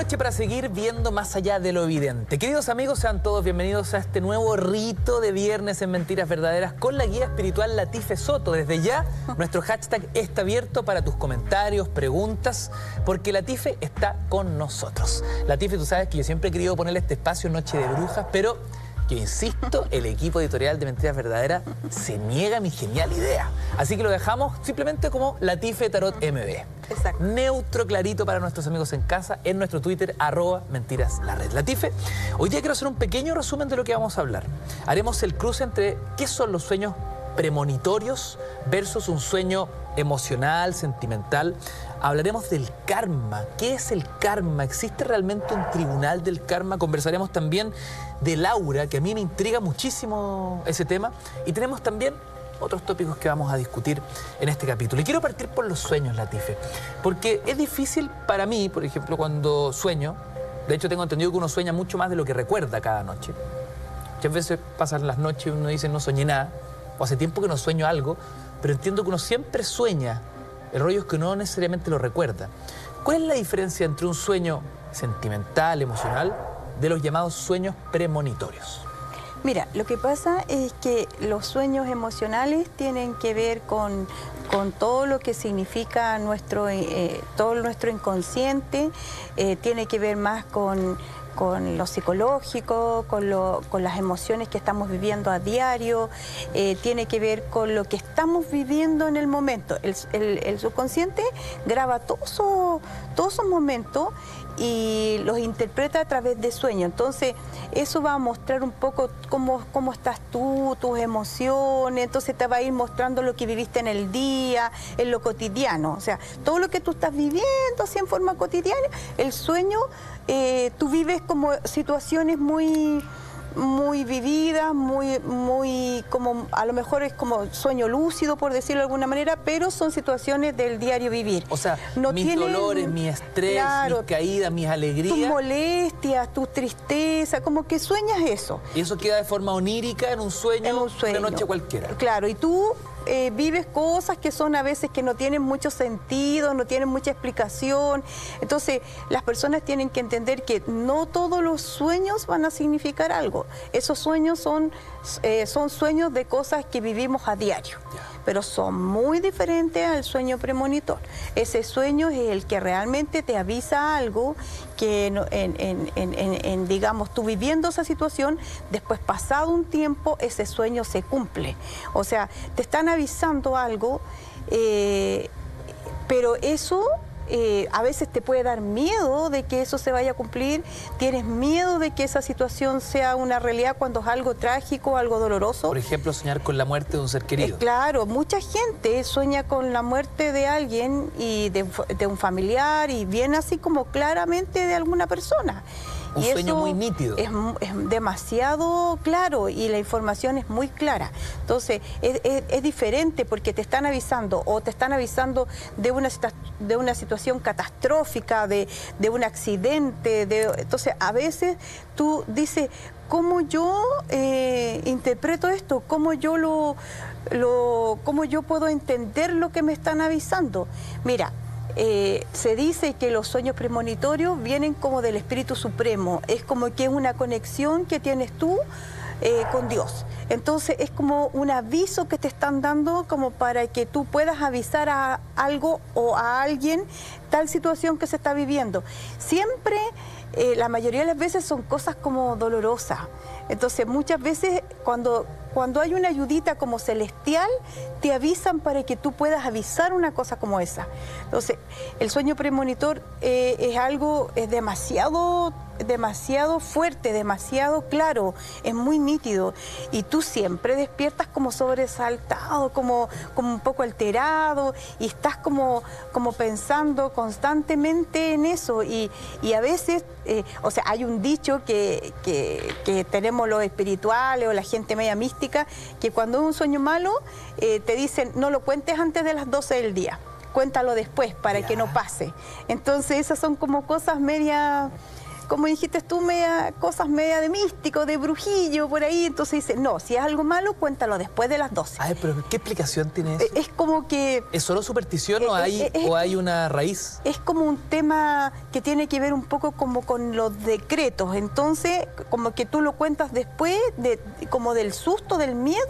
noche para seguir viendo más allá de lo evidente. Queridos amigos, sean todos bienvenidos a este nuevo rito de viernes en Mentiras Verdaderas con la guía espiritual Latife Soto. Desde ya, nuestro hashtag está abierto para tus comentarios, preguntas, porque Latife está con nosotros. Latife, tú sabes que yo siempre he querido ponerle este espacio Noche de Brujas, pero yo insisto, el equipo editorial de Mentiras Verdaderas se niega a mi genial idea. Así que lo dejamos simplemente como Latife Tarot MB. Exacto. Neutro, clarito para nuestros amigos en casa, en nuestro Twitter, @mentiras_la_red. Latife, hoy día quiero hacer un pequeño resumen de lo que vamos a hablar. Haremos el cruce entre qué son los sueños premonitorios versus un sueño emocional, sentimental. Hablaremos del karma. ¿Qué es el karma? ¿Existe realmente un tribunal del karma? Conversaremos también del aura, que a mí me intriga muchísimo ese tema. Y tenemos también otros tópicos que vamos a discutir en este capítulo. Y quiero partir por los sueños, Latife, porque es difícil para mí, por ejemplo, cuando sueño. De hecho, tengo entendido que uno sueña mucho más de lo que recuerda cada noche. Muchas veces pasan las noches y uno dice no soñé nada, o hace tiempo que no sueño algo, pero entiendo que uno siempre sueña. El rollo es que uno no necesariamente lo recuerda. ¿Cuál es la diferencia entre un sueño sentimental, emocional, de los llamados sueños premonitorios? Mira, lo que pasa es que los sueños emocionales tienen que ver con todo lo que significa todo nuestro inconsciente, tiene que ver más con lo psicológico, con las emociones que estamos viviendo a diario, tiene que ver con lo que estamos viviendo en el momento. El subconsciente graba todos esos momentos y los interpreta a través de sueños. Entonces, eso va a mostrar un poco cómo estás tú, tus emociones, entonces te va a ir mostrando lo que viviste en el día, en lo cotidiano. O sea, todo lo que tú estás viviendo así en forma cotidiana, el sueño, tú vives como situaciones muy vividas, muy como a lo mejor es como sueño lúcido, por decirlo de alguna manera, pero son situaciones del diario vivir. O sea, mis dolores, mi estrés, claro, mis caídas, mis alegrías. Tus molestias, tu tristeza, como que sueñas eso. Y eso queda de forma onírica en un sueño, una noche cualquiera. Claro, y tú vives cosas que son a veces que no tienen mucho sentido, no tienen mucha explicación. Entonces, las personas tienen que entender que no todos los sueños van a significar algo. Esos sueños son sueños de cosas que vivimos a diario, pero son muy diferentes al sueño premonitor. Ese sueño es el que realmente te avisa algo que, digamos, tú viviendo esa situación, después pasado un tiempo, ese sueño se cumple. O sea, te están avisando algo, pero eso a veces te puede dar miedo de que eso se vaya a cumplir, tienes miedo de que esa situación sea una realidad cuando es algo trágico, algo doloroso. Por ejemplo, soñar con la muerte de un ser querido. Claro, mucha gente sueña con la muerte de alguien y de un familiar y viene así como claramente de alguna persona. Un sueño muy nítido. Es demasiado claro y la información es muy clara. Entonces, es diferente porque te están avisando o te están avisando de una situación catastrófica, de un accidente. Entonces, a veces tú dices, ¿cómo yo interpreto esto? ¿Cómo yo cómo yo puedo entender lo que me están avisando? Mira, se dice que los sueños premonitorios vienen como del Espíritu Supremo, es como que es una conexión que tienes tú con Dios. Entonces es como un aviso que te están dando como para que tú puedas avisar a algo o a alguien tal situación que se está viviendo. Siempre, la mayoría de las veces son cosas como dolorosas. Entonces muchas veces cuando hay una ayudita como celestial, te avisan para que tú puedas avisar una cosa como esa. Entonces, el sueño premonitor es demasiado fuerte, demasiado claro, es muy nítido. Y tú siempre despiertas como sobresaltado, como un poco alterado, y estás como pensando constantemente en eso. Y a veces, o sea, hay un dicho que tenemos los espirituales o la gente media mística, que cuando es un sueño malo, te dicen, no lo cuentes antes de las 12 del día, cuéntalo después para que no pase. Entonces esas son como cosas media como dijiste tú, cosas media de místico, de brujillo, por ahí. Entonces dice, no, si es algo malo, cuéntalo después de las 12. A ver, pero ¿qué explicación tiene eso? Es como que... ¿Es solo superstición o hay una raíz? Es como un tema que tiene que ver un poco como con los decretos. Entonces, como que tú lo cuentas después, como del susto, del miedo,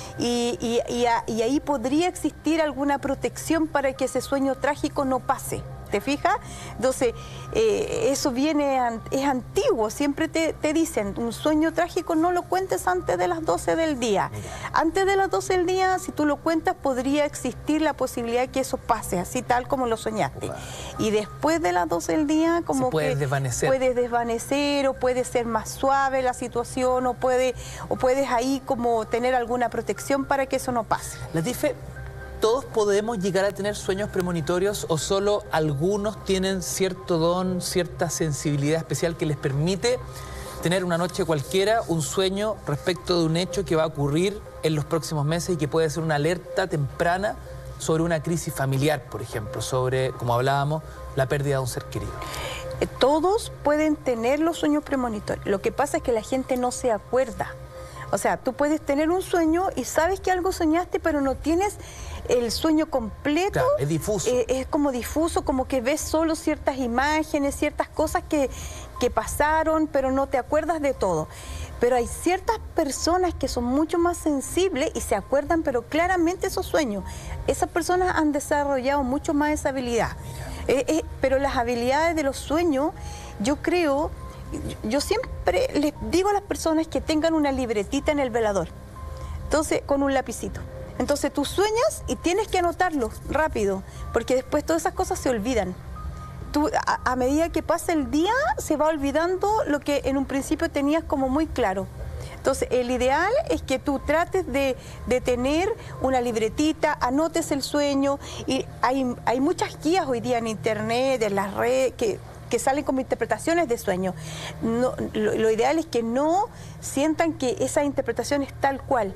y ahí podría existir alguna protección para que ese sueño trágico no pase. ¿Te fijas? Entonces, eso es antiguo. Siempre te dicen, un sueño trágico no lo cuentes antes de las 12 del día. Antes de las 12 del día, si tú lo cuentas, podría existir la posibilidad de que eso pase, así tal como lo soñaste. Y después de las 12 del día, como puedes desvanecer o puede ser más suave la situación o puedes ahí como tener alguna protección para que eso no pase. Latife, ¿todos podemos llegar a tener sueños premonitorios o solo algunos tienen cierto don, cierta sensibilidad especial que les permite tener una noche cualquiera un sueño respecto de un hecho que va a ocurrir en los próximos meses y que puede ser una alerta temprana sobre una crisis familiar, por ejemplo, sobre, como hablábamos, la pérdida de un ser querido? Todos pueden tener los sueños premonitorios. Lo que pasa es que la gente no se acuerda. O sea, tú puedes tener un sueño y sabes que algo soñaste, pero no tienes el sueño completo. Claro, es difuso. Es como difuso, como que ves solo ciertas imágenes, ciertas cosas que pasaron, pero no te acuerdas de todo. Pero hay ciertas personas que son mucho más sensibles y se acuerdan, pero claramente esos sueños. Esas personas han desarrollado mucho más esa habilidad. Pero las habilidades de los sueños, yo creo... Yo siempre les digo a las personas que tengan una libretita en el velador, entonces con un lapicito. Entonces tú sueñas y tienes que anotarlo rápido, porque después todas esas cosas se olvidan. Tú, a medida que pasa el día, se va olvidando lo que en un principio tenías como muy claro. Entonces, el ideal es que tú trates de tener una libretita, anotes el sueño, y hay muchas guías hoy día en internet, en las redes, que salen como interpretaciones de sueños. No, lo ideal es que no sientan que esa interpretación es tal cual.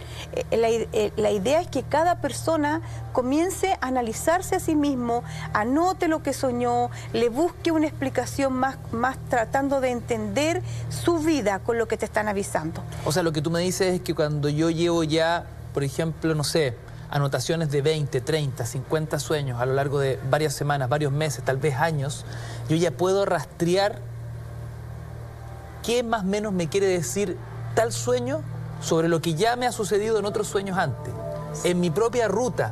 La idea es que cada persona comience a analizarse a sí mismo, anote lo que soñó, le busque una explicación más tratando de entender su vida con lo que te están avisando. O sea, lo que tú me dices es que cuando yo llevo ya, por ejemplo, no sé, anotaciones de 20, 30, 50 sueños a lo largo de varias semanas, varios meses, tal vez años, yo ya puedo rastrear qué más o menos me quiere decir tal sueño sobre lo que ya me ha sucedido en otros sueños antes, en mi propia ruta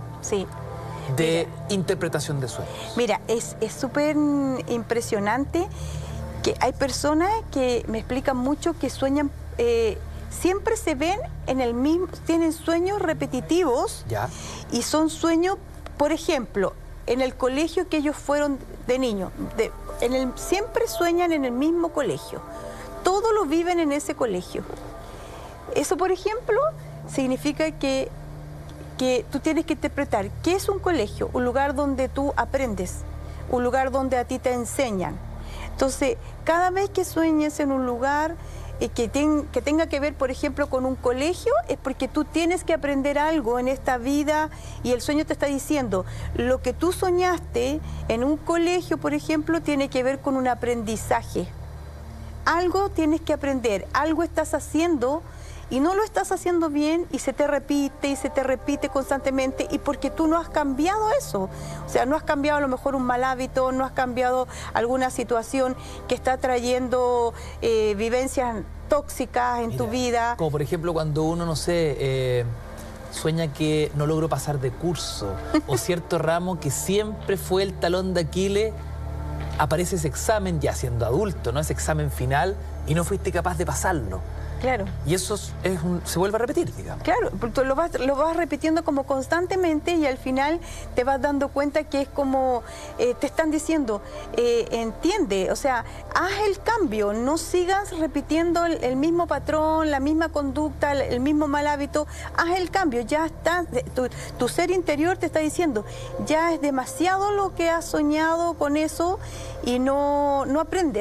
de interpretación de sueños. Mira, es súper impresionante que hay personas que me explican mucho que sueñan... siempre se ven en el mismo, tienen sueños repetitivos. ¿Ya? Y son sueños, por ejemplo, en el colegio que ellos fueron de niños, siempre sueñan en el mismo colegio, todo lo viven en ese colegio. Eso, por ejemplo, significa que tú tienes que interpretar qué es un colegio, un lugar donde tú aprendes, un lugar donde a ti te enseñan. Entonces, cada vez que sueñes en un lugar que tenga que ver, por ejemplo, con un colegio, es porque tú tienes que aprender algo en esta vida y el sueño te está diciendo, lo que tú soñaste en un colegio, por ejemplo, tiene que ver con un aprendizaje. Algo tienes que aprender, algo estás haciendo y no lo estás haciendo bien y se te repite constantemente, y porque tú no has cambiado eso. O sea, no has cambiado a lo mejor un mal hábito, no has cambiado alguna situación que está trayendo vivencias tóxicas en tu vida. Como por ejemplo cuando uno, no sé, sueña que no logró pasar de curso o cierto ramo que siempre fue el talón de Aquiles, aparece ese examen ya siendo adulto, ¿no? Ese examen final y no fuiste capaz de pasarlo. Claro. Y eso se vuelve a repetir, digamos. Claro, porque tú lo vas repitiendo como constantemente y al final te vas dando cuenta que es como te están diciendo, entiende, o sea, haz el cambio, no sigas repitiendo el mismo patrón, la misma conducta, el mismo mal hábito, haz el cambio, ya está, tu ser interior te está diciendo, ya es demasiado lo que has soñado con eso y no aprendes.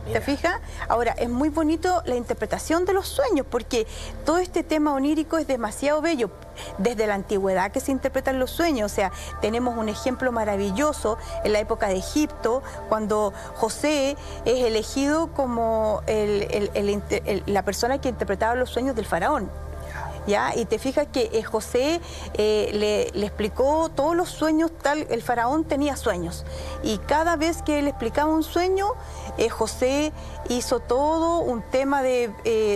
¿Te fijas? Ahora, es muy bonito la interpretación de los sueños, porque todo este tema onírico es demasiado bello. Desde la antigüedad que se interpretan los sueños, o sea, tenemos un ejemplo maravilloso en la época de Egipto, cuando José es elegido como la persona que interpretaba los sueños del faraón. ¿Ya? Y te fijas que José le explicó todos los sueños, el faraón tenía sueños. Y cada vez que él explicaba un sueño, José hizo todo un tema de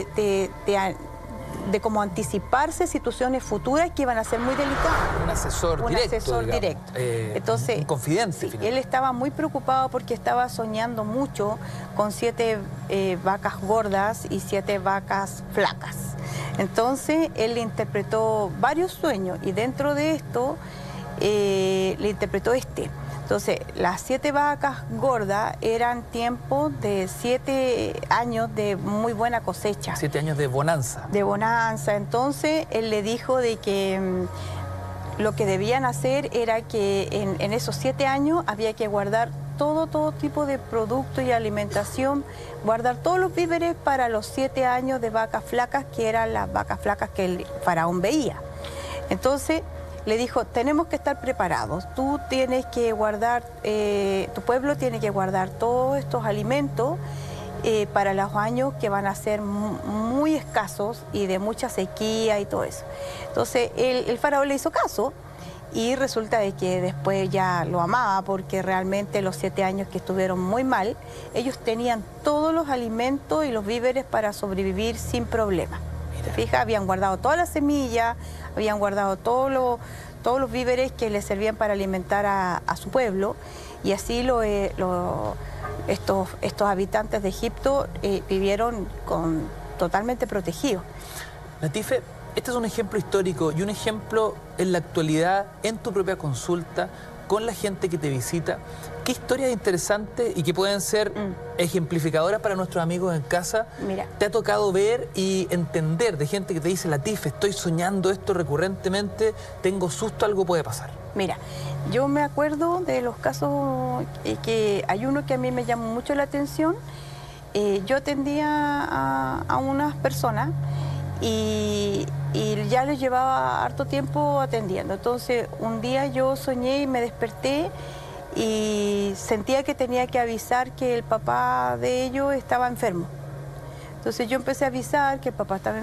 cómo anticiparse situaciones futuras que iban a ser muy delicadas. Un asesor directo. Un asesor directo. Entonces, un confidente. Sí, él estaba muy preocupado porque estaba soñando mucho con 7 vacas gordas y 7 vacas flacas. Entonces, él le interpretó varios sueños y dentro de esto le interpretó este. Entonces, las 7 vacas gordas eran tiempos de 7 años de muy buena cosecha. 7 años de bonanza. De bonanza. Entonces, él le dijo de que lo que debían hacer era que en esos 7 años había que guardar todo tipo de producto y alimentación, guardar todos los víveres para los 7 años de vacas flacas, que eran las vacas flacas que el faraón veía. Entonces, le dijo, tenemos que estar preparados, tú tienes que guardar, tu pueblo tiene que guardar todos estos alimentos para los años que van a ser muy escasos y de mucha sequía y todo eso. Entonces el faraón le hizo caso y resulta de que después ya lo amaba porque realmente los 7 años que estuvieron muy mal, ellos tenían todos los alimentos y los víveres para sobrevivir sin problema. ¿Te fijas? Habían guardado todas las semillas, habían guardado todos los víveres que les servían para alimentar a su pueblo y así estos habitantes de Egipto vivieron totalmente protegidos. Latife, este es un ejemplo histórico y un ejemplo en la actualidad, en tu propia consulta, con la gente que te visita. ¿Qué historias interesantes y que pueden ser ejemplificadoras para nuestros amigos en casa te ha tocado ver y entender de gente que te dice, Latife, estoy soñando esto recurrentemente, tengo susto, algo puede pasar? Mira, yo me acuerdo de los casos que hay uno que a mí me llamó mucho la atención. Yo atendía a unas personas y ya les llevaba harto tiempo atendiendo. Entonces, un día yo soñé y me desperté y sentía que tenía que avisar que el papá de ellos estaba enfermo. Entonces yo empecé a avisar que el papá estaba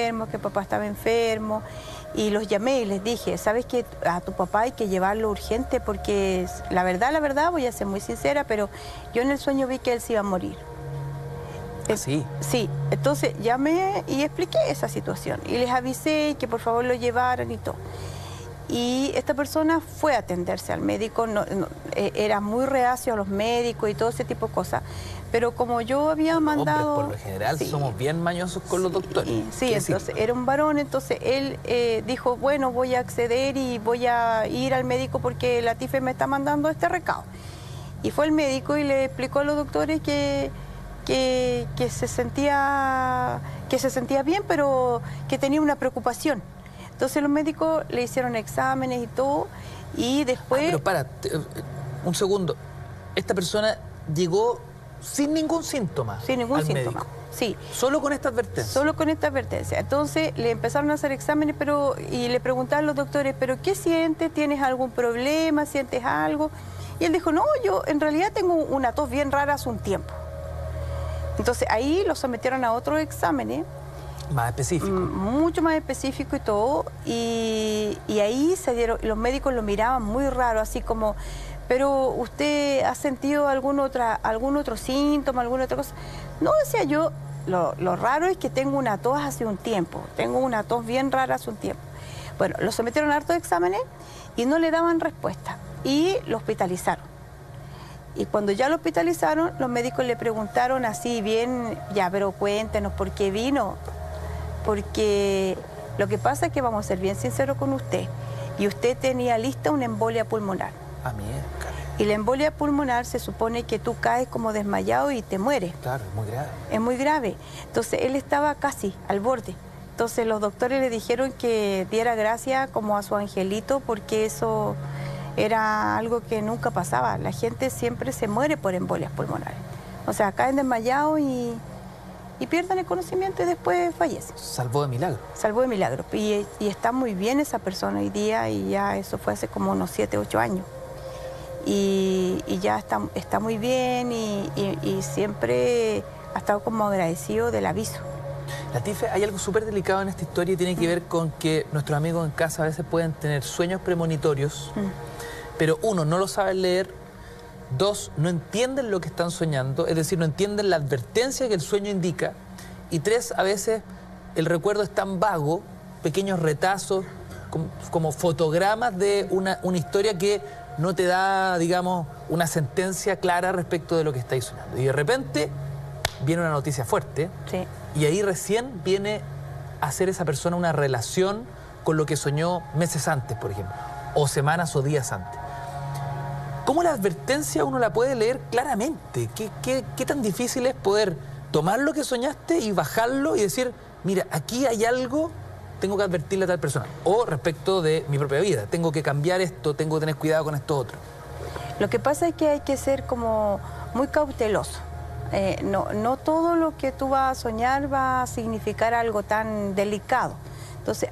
enfermo, y los llamé y les dije, ¿sabes qué? A tu papá hay que llevarlo urgente porque la verdad, voy a ser muy sincera, pero yo en el sueño vi que él se iba a morir. ¿Sí? Sí, entonces llamé y expliqué esa situación y les avisé que por favor lo llevaran y todo. Y esta persona fue a atenderse al médico, era muy reacio a los médicos y todo ese tipo de cosas, pero como yo había mandado... Hombres, por lo general, somos bien mañosos con los doctores. Sí, entonces era un varón, entonces él dijo, bueno, voy a acceder y voy a ir al médico porque Latife me está mandando este recado. Y fue al médico y le explicó a los doctores que se sentía bien, pero que tenía una preocupación. Entonces los médicos le hicieron exámenes y todo, y después... pero para, un segundo. Esta persona llegó sin ningún síntoma. Sin ningún síntoma, médico. Sí. ¿Solo con esta advertencia? Solo con esta advertencia. Entonces le empezaron a hacer exámenes y le preguntaron a los doctores, ¿pero qué sientes? ¿Tienes algún problema? ¿Sientes algo? Y él dijo, no, yo en realidad tengo una tos bien rara hace un tiempo. Entonces ahí lo sometieron a otros exámenes. Más específico. Mucho más específico y todo. Y ahí los médicos lo miraban muy raro, así como, pero ¿usted ha sentido algún otro síntoma, alguna otra cosa? No, decía yo, lo raro es que tengo una tos hace un tiempo, tengo una tos bien rara hace un tiempo. Bueno, lo sometieron a hartos exámenes y no le daban respuesta y lo hospitalizaron. Y cuando ya lo hospitalizaron, los médicos le preguntaron así bien, ya, pero cuéntenos por qué vino. Porque lo que pasa es que vamos a ser bien sinceros con usted. Y usted tenía lista una embolia pulmonar. Ah, mierda. Y la embolia pulmonar se supone que tú caes como desmayado y te mueres. Claro, es muy grave. Es muy grave. Entonces él estaba casi al borde. Entonces los doctores le dijeron que diera gracias como a su angelito porque eso era algo que nunca pasaba. La gente siempre se muere por embolias pulmonares. O sea, caen desmayados y pierden el conocimiento y después fallecen. Salvó de milagro. Salvó de milagro. Y está muy bien esa persona hoy día, y ya eso fue hace como unos 7, 8 años. Y ya está muy bien, y siempre ha estado como agradecido del aviso. Latife, hay algo súper delicado en esta historia y tiene que ver con que nuestros amigos en casa a veces pueden tener sueños premonitorios, pero uno, no lo saben leer, dos, no entienden lo que están soñando, es decir, no entienden la advertencia que el sueño indica, y tres, a veces el recuerdo es tan vago, pequeños retazos, como fotogramas de una historia que no te da, digamos, una sentencia clara respecto de lo que estáis soñando. Y de repente viene una noticia fuerte, Sí. y ahí recién viene a hacer esa persona una relación con lo que soñó meses antes, por ejemplo, o semanas o días antes. ¿Cómo la advertencia uno la puede leer claramente? ¿Qué tan difícil es poder tomar lo que soñaste y bajarlo y decir, mira, aquí hay algo, tengo que advertirle a tal persona? O respecto de mi propia vida, tengo que cambiar esto, tengo que tener cuidado con esto otro. Lo que pasa es que hay que ser como muy cauteloso. No todo lo que tú vas a soñar va a significar algo tan delicado. Entonces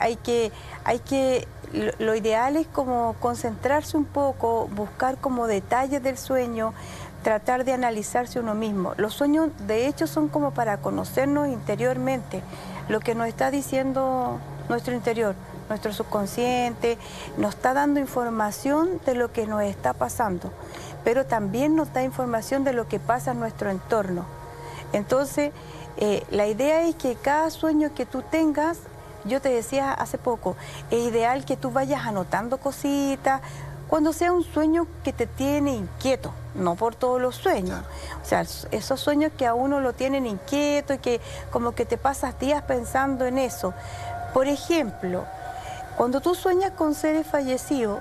lo ideal es como concentrarse un poco, buscar como detalles del sueño, tratar de analizarse uno mismo. Los sueños de hecho son como para conocernos interiormente, lo que nos está diciendo nuestro interior, nuestro subconsciente, nos está dando información de lo que nos está pasando, pero también nos da información de lo que pasa en nuestro entorno. Entonces, la idea es que cada sueño que tú tengas, yo te decía hace poco, es ideal que tú vayas anotando cositas, cuando sea un sueño que te tiene inquieto, no por todos los sueños. O sea, esos sueños que a uno lo tienen inquieto y que como que te pasas días pensando en eso. Por ejemplo, cuando tú sueñas con seres fallecidos,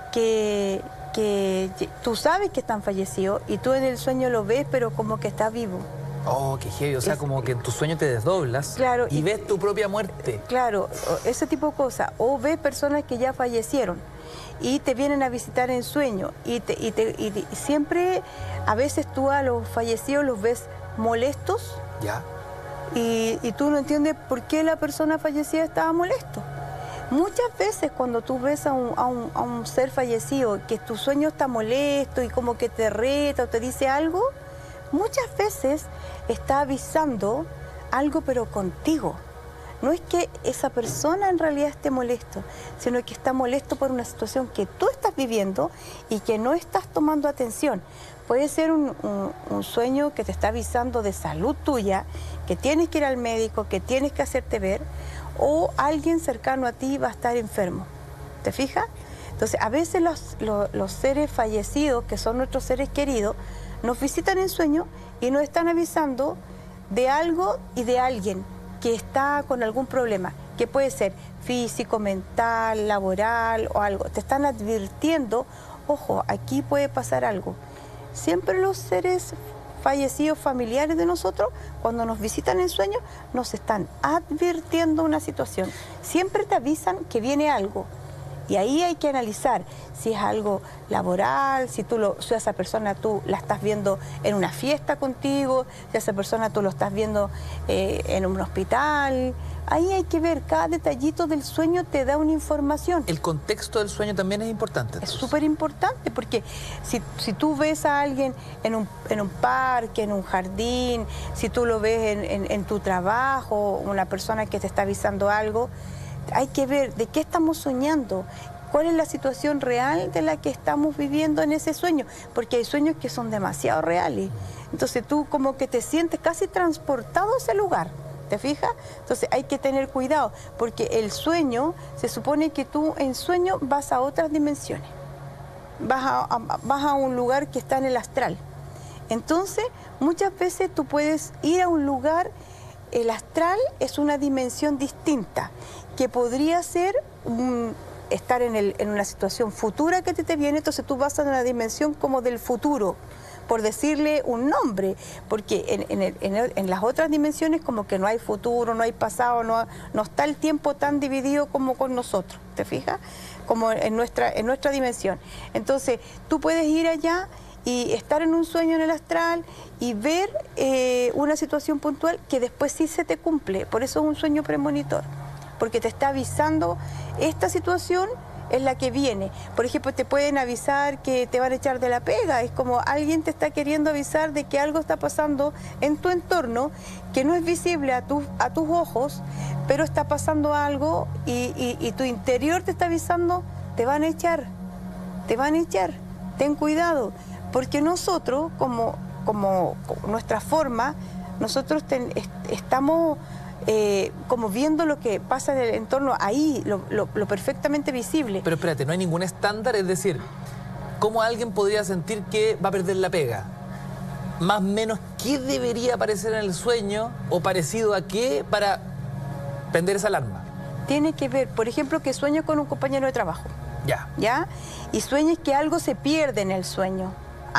que tú sabes que están fallecidos y tú en el sueño lo ves, pero como que está vivo. Oh, qué heavy, o sea, como que en tu sueño te desdoblas, claro, y ves tu propia muerte. Claro, ese tipo de cosas. O ves personas que ya fallecieron y te vienen a visitar en sueño y siempre, a veces tú a los fallecidos los ves molestos. Ya. Y tú no entiendes por qué la persona fallecida estaba molesto. Muchas veces cuando tú ves a un ser fallecido que tu sueño está molesto y como que te reta o te dice algo, muchas veces está avisando algo pero contigo. No es que esa persona en realidad esté molesto, sino que está molesto por una situación que tú estás viviendo y que no estás tomando atención. Puede ser un sueño que te está avisando de salud tuya, que tienes que ir al médico, que tienes que hacerte ver, o alguien cercano a ti va a estar enfermo. ¿Te fijas? Entonces, a veces los seres fallecidos, que son nuestros seres queridos, nos visitan en sueño y nos están avisando de algo y de alguien que está con algún problema, que puede ser físico, mental, laboral o algo. Te están advirtiendo, ojo, aquí puede pasar algo. Siempre los seres fallecidos familiares de nosotros, cuando nos visitan en sueños, nos están advirtiendo una situación. Siempre te avisan que viene algo. Y ahí hay que analizar si es algo laboral, si a esa persona tú la estás viendo en una fiesta contigo, si a esa persona tú lo estás viendo en un hospital. Ahí hay que ver, cada detallito del sueño te da una información. El contexto del sueño también es importante. Es súper importante porque si tú ves a alguien en un parque, en un jardín, si tú lo ves en tu trabajo, una persona que te está avisando algo, hay que ver de qué estamos soñando, cuál es la situación real de la que estamos viviendo en ese sueño, porque hay sueños que son demasiado reales. Entonces tú como que te sientes casi transportado a ese lugar, ¿te fijas? Entonces hay que tener cuidado, porque el sueño, se supone que tú en sueño vas a otras dimensiones, vas a un lugar que está en el astral. Entonces muchas veces tú puedes ir a un lugar, el astral es una dimensión distinta, que podría ser estar en una situación futura que te viene, entonces tú vas a una dimensión como del futuro, por decirle un nombre, porque en las otras dimensiones como que no hay futuro, no hay pasado, no está el tiempo tan dividido como con nosotros, ¿te fijas? Como en nuestra dimensión. Entonces tú puedes ir allá y estar en un sueño en el astral y ver una situación puntual que después sí se te cumple. Por eso es un sueño premonitor, porque te está avisando esta situación es la que viene. Por ejemplo, te pueden avisar que te van a echar de la pega. Es como alguien te está queriendo avisar de que algo está pasando en tu entorno que no es visible a tus ojos, pero está pasando algo y tu interior te está avisando, te van a echar, te van a echar. Ten cuidado, porque nosotros, como nuestra forma, nosotros estamos como viendo lo que pasa en el entorno ahí, lo perfectamente visible. Pero espérate, no hay ningún estándar, es decir, ¿cómo alguien podría sentir que va a perder la pega? Más o menos, ¿qué debería aparecer en el sueño o parecido a qué para prender esa alarma? Tiene que ver, por ejemplo, que sueño con un compañero de trabajo. Ya. ¿Ya? Y sueñes que algo se pierde en el sueño.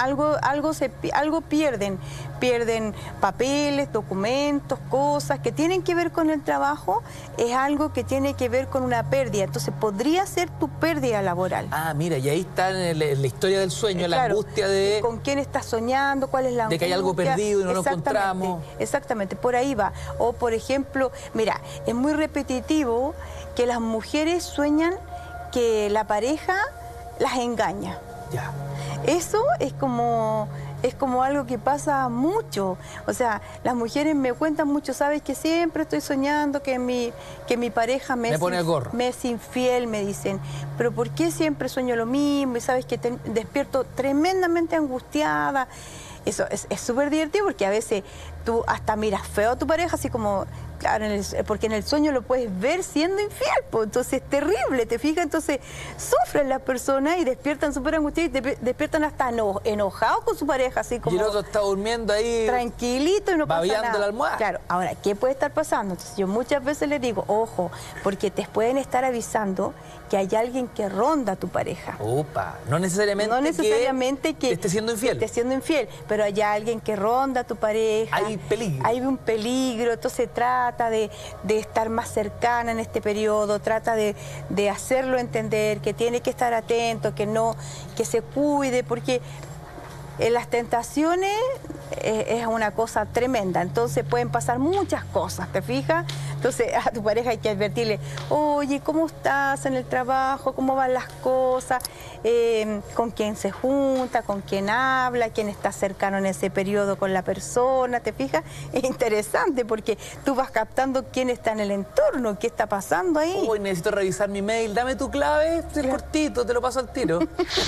Algo pierden papeles, documentos, cosas que tienen que ver con el trabajo, es algo que tiene que ver con una pérdida, entonces podría ser tu pérdida laboral. Ah, mira, y ahí está en la historia del sueño, la angustia de... ¿Con quién estás soñando? ¿Cuál es la angustia? De que hay algo perdido y no lo encontramos. Exactamente, por ahí va. O por ejemplo, mira, es muy repetitivo que las mujeres sueñan que la pareja las engaña. Ya. Eso es como algo que pasa mucho. O sea, las mujeres me cuentan mucho, sabes que siempre estoy soñando que mi pareja me pone el gorro. Me es infiel, me dicen. Pero ¿por qué siempre sueño lo mismo? Y sabes que despierto tremendamente angustiada. Eso es súper divertido porque a veces tú hasta miras feo a tu pareja, así como, claro, porque en el sueño lo puedes ver siendo infiel, pues, entonces es terrible, ¿te fijas? Entonces sufren las personas y despiertan súper angustiadas y despiertan hasta enojados con su pareja, así como... Y el otro está durmiendo ahí... tranquilito y no pasa nada. Babeando la almohada. Claro, ahora, ¿qué puede estar pasando? Entonces yo muchas veces les digo, ojo, porque te pueden estar avisando que hay alguien que ronda a tu pareja. Opa, no necesariamente que te esté siendo infiel. Te esté siendo infiel, pero hay alguien que ronda a tu pareja. Hay peligro. Hay un peligro, entonces trata de estar más cercana en este periodo, trata de hacerlo entender, que tiene que estar atento, que se cuide, porque las tentaciones es una cosa tremenda, entonces pueden pasar muchas cosas, ¿te fijas? Entonces a tu pareja hay que advertirle, oye, ¿cómo estás en el trabajo? ¿Cómo van las cosas? ¿Con quién se junta? ¿Con quién habla? ¿Quién está cercano en ese periodo con la persona? ¿Te fijas? Es interesante porque tú vas captando quién está en el entorno, qué está pasando ahí. Uy, necesito revisar mi mail, dame tu clave, es cortito, te lo paso al tiro.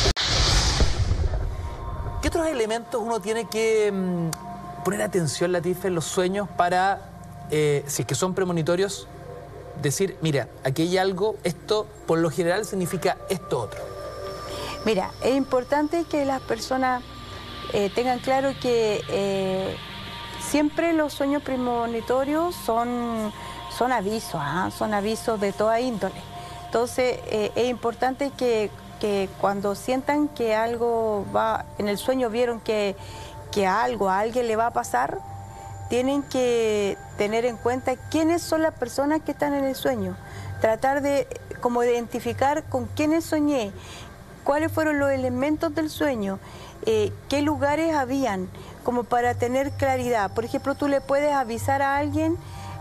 ¿Qué otros elementos uno tiene que poner atención, Latife, en los sueños para, si es que son premonitorios, decir, mira, aquí hay algo, esto por lo general significa esto otro? Mira, es importante que las personas tengan claro que siempre los sueños premonitorios son avisos, son avisos de toda índole. Entonces, es importante que cuando sientan que algo va, en el sueño vieron que a alguien le va a pasar, tienen que tener en cuenta quiénes son las personas que están en el sueño. Tratar de como identificar con quiénes soñé, cuáles fueron los elementos del sueño, qué lugares habían, como para tener claridad. Por ejemplo, tú le puedes avisar a alguien...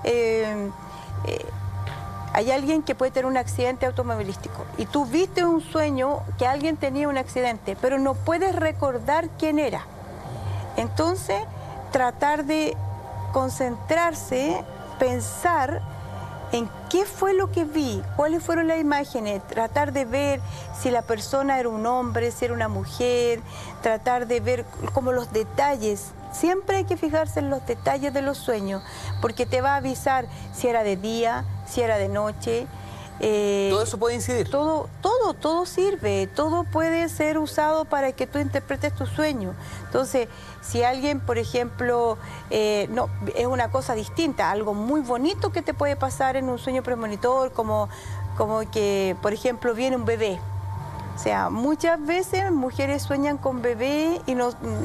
hay alguien que puede tener un accidente automovilístico y tú viste un sueño que alguien tenía un accidente, pero no puedes recordar quién era. Entonces, tratar de concentrarse, pensar en qué fue lo que vi, cuáles fueron las imágenes, tratar de ver si la persona era un hombre, si era una mujer, tratar de ver como los detalles. Siempre hay que fijarse en los detalles de los sueños, porque te va a avisar si era de día, si era de noche. ¿Todo eso puede incidir? Todo sirve, todo puede ser usado para que tú interpretes tu sueño. Entonces, si alguien, por ejemplo, no, es una cosa distinta, algo muy bonito que te puede pasar en un sueño premonitor, como que, por ejemplo, viene un bebé. O sea, muchas veces mujeres sueñan con bebé y no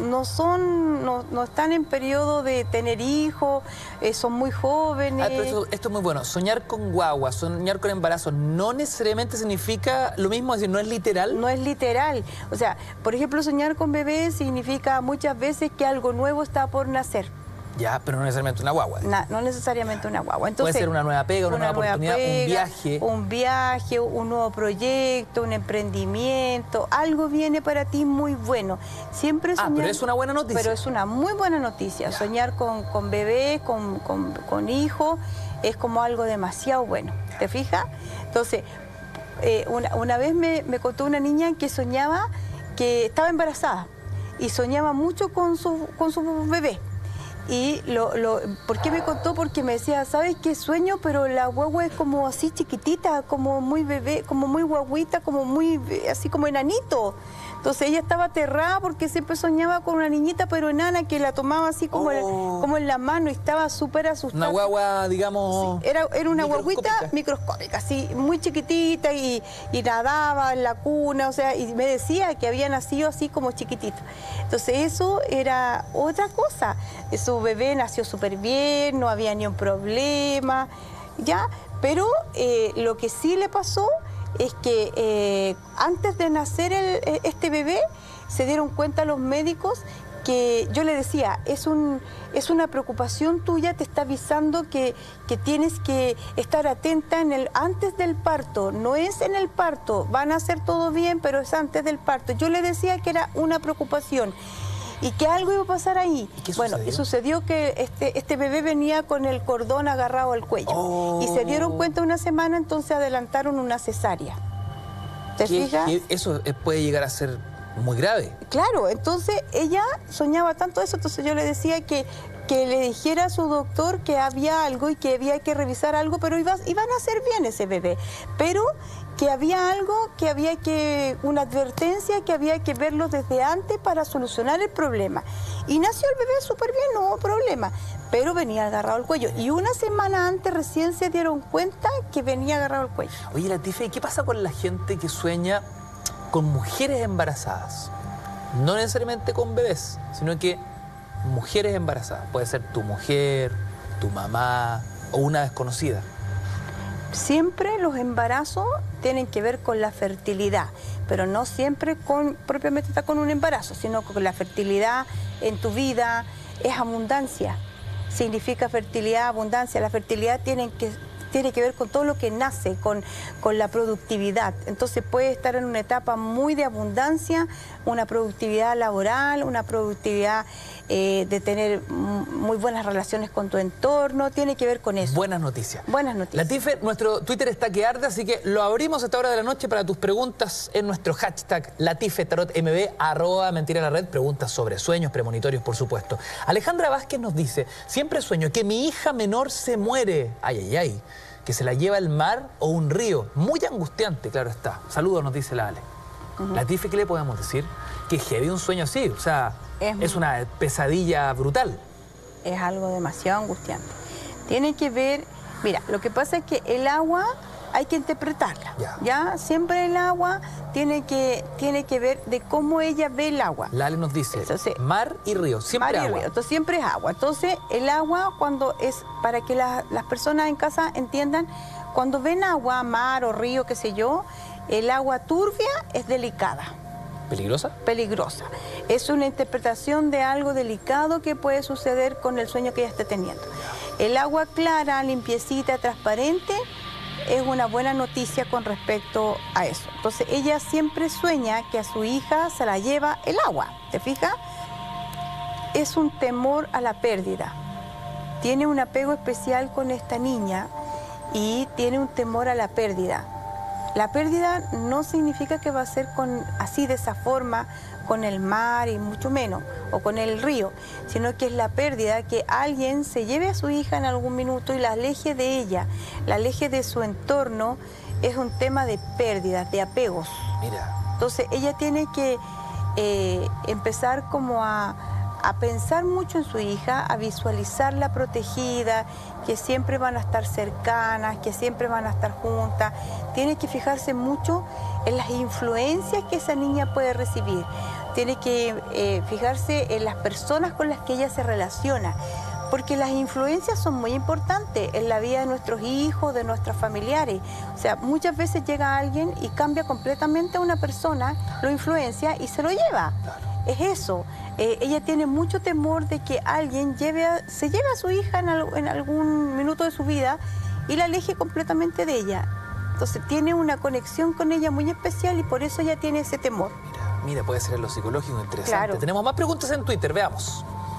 están en periodo de tener hijos, son muy jóvenes. Pero esto es muy bueno. Soñar con guagua, soñar con embarazo, no necesariamente significa lo mismo, es decir, no es literal. No es literal. O sea, por ejemplo, soñar con bebé significa muchas veces que algo nuevo está por nacer. Ya, pero no necesariamente una guagua. No necesariamente una guagua. Entonces, puede ser una nueva pega, una nueva oportunidad, un viaje. Un viaje, un nuevo proyecto, un emprendimiento. Algo viene para ti muy bueno. Siempre soñar, pero es una buena noticia. Pero es una muy buena noticia. Ya. Soñar con bebé, con hijo, es como algo demasiado bueno. Ya. ¿Te fijas? Entonces, una vez me contó una niña que soñaba que estaba embarazada y soñaba mucho con su bebé. Y ¿por qué me contó? Porque me decía, ¿sabes qué sueño? Pero la guagua es como así chiquitita, como muy bebé, como muy guaguita, como muy, así como enanito. Entonces ella estaba aterrada porque siempre soñaba con una niñita pero enana que la tomaba así como, como en la mano y estaba súper asustada. Una guagua, digamos... Sí, era una guaguita microscópica, así, muy chiquitita y nadaba en la cuna, o sea, y me decía que había nacido así como chiquitito. Entonces eso era otra cosa. Su bebé nació súper bien, no había ni un problema, ya, pero lo que sí le pasó es que antes de nacer este bebé se dieron cuenta los médicos que yo le decía, es una preocupación tuya, te está avisando que tienes que estar atenta antes del parto, no es en el parto, van a hacer todo bien, pero es antes del parto. Yo le decía que era una preocupación y que algo iba a pasar ahí. Bueno, y sucedió que este bebé venía con el cordón agarrado al cuello y se dieron cuenta una semana, entonces adelantaron una cesárea. ¿Te fijas? Eso puede llegar a ser muy grave. Claro, entonces ella soñaba tanto eso, entonces yo le decía que le dijera a su doctor que había algo y que había que revisar algo, pero iban a hacer bien ese bebé, pero que había algo, que había una advertencia, que había que verlo desde antes para solucionar el problema. Y nació el bebé súper bien, no hubo problema, pero venía agarrado al cuello. Y una semana antes recién se dieron cuenta que venía agarrado al cuello. Oye, Latife, ¿qué pasa con la gente que sueña con mujeres embarazadas? No necesariamente con bebés, sino que mujeres embarazadas. Puede ser tu mujer, tu mamá o una desconocida. Siempre los embarazos tienen que ver con la fertilidad, pero no siempre propiamente está con un embarazo, sino con la fertilidad en tu vida. Es abundancia, significa fertilidad, abundancia. La fertilidad tiene que ver con todo lo que nace, con la productividad. Entonces puede estar en una etapa muy de abundancia, una productividad laboral, una productividad de tener muy buenas relaciones con tu entorno, tiene que ver con eso. Buenas noticias. Buenas noticias. Latife, nuestro Twitter está que arde, así que lo abrimos a esta hora de la noche para tus preguntas en nuestro hashtag LatifeTarotMB, @mentira-en-la-red, preguntas sobre sueños premonitorios, por supuesto. Alejandra Vázquez nos dice, siempre sueño que mi hija menor se muere. Ay, ay, ay. Que se la lleva el mar o un río. Muy angustiante, claro está. Saludos, nos dice la Ale. Latife, ¿qué le podemos decir? Que heavy un sueño así, o sea, es una pesadilla brutal. Es algo demasiado angustiante. Tiene que ver, mira, lo que pasa es que el agua hay que interpretarla, ¿ya? Siempre el agua tiene que ver de cómo ella ve el agua. Lale nos dice, entonces, mar y río, siempre agua. Entonces siempre es agua. Entonces el agua, cuando es, para que las personas en casa entiendan, cuando ven agua, mar o río, qué sé yo, el agua turbia es delicada. ¿Peligrosa? Peligrosa. Es una interpretación de algo delicado que puede suceder con el sueño que ella esté teniendo. El agua clara, limpiecita, transparente, es una buena noticia con respecto a eso. Entonces ella siempre sueña que a su hija se la lleva el agua, ¿te fijas? Es un temor a la pérdida. Tiene un apego especial con esta niña y tiene un temor a la pérdida. La pérdida no significa que va a ser así de esa forma con el mar y mucho menos, o con el río, sino que es la pérdida que alguien se lleve a su hija en algún minuto y la aleje de ella, la aleje de su entorno. Es un tema de pérdidas, de apegos. Mira. Entonces ella tiene que empezar como a a pensar mucho en su hija, a visualizarla protegida, que siempre van a estar cercanas, que siempre van a estar juntas. Tiene que fijarse mucho en las influencias que esa niña puede recibir. Tiene que fijarse en las personas con las que ella se relaciona, porque las influencias son muy importantes en la vida de nuestros hijos, de nuestros familiares. O sea, muchas veces llega alguien y cambia completamente a una persona, lo influencia y se lo lleva. Es eso. Ella tiene mucho temor de que alguien se lleve a su hija en algún minuto de su vida y la aleje completamente de ella. Entonces tiene una conexión con ella muy especial y por eso ella tiene ese temor. Mira, puede ser en lo psicológico interesante. Claro. Tenemos más preguntas en Twitter, veamos.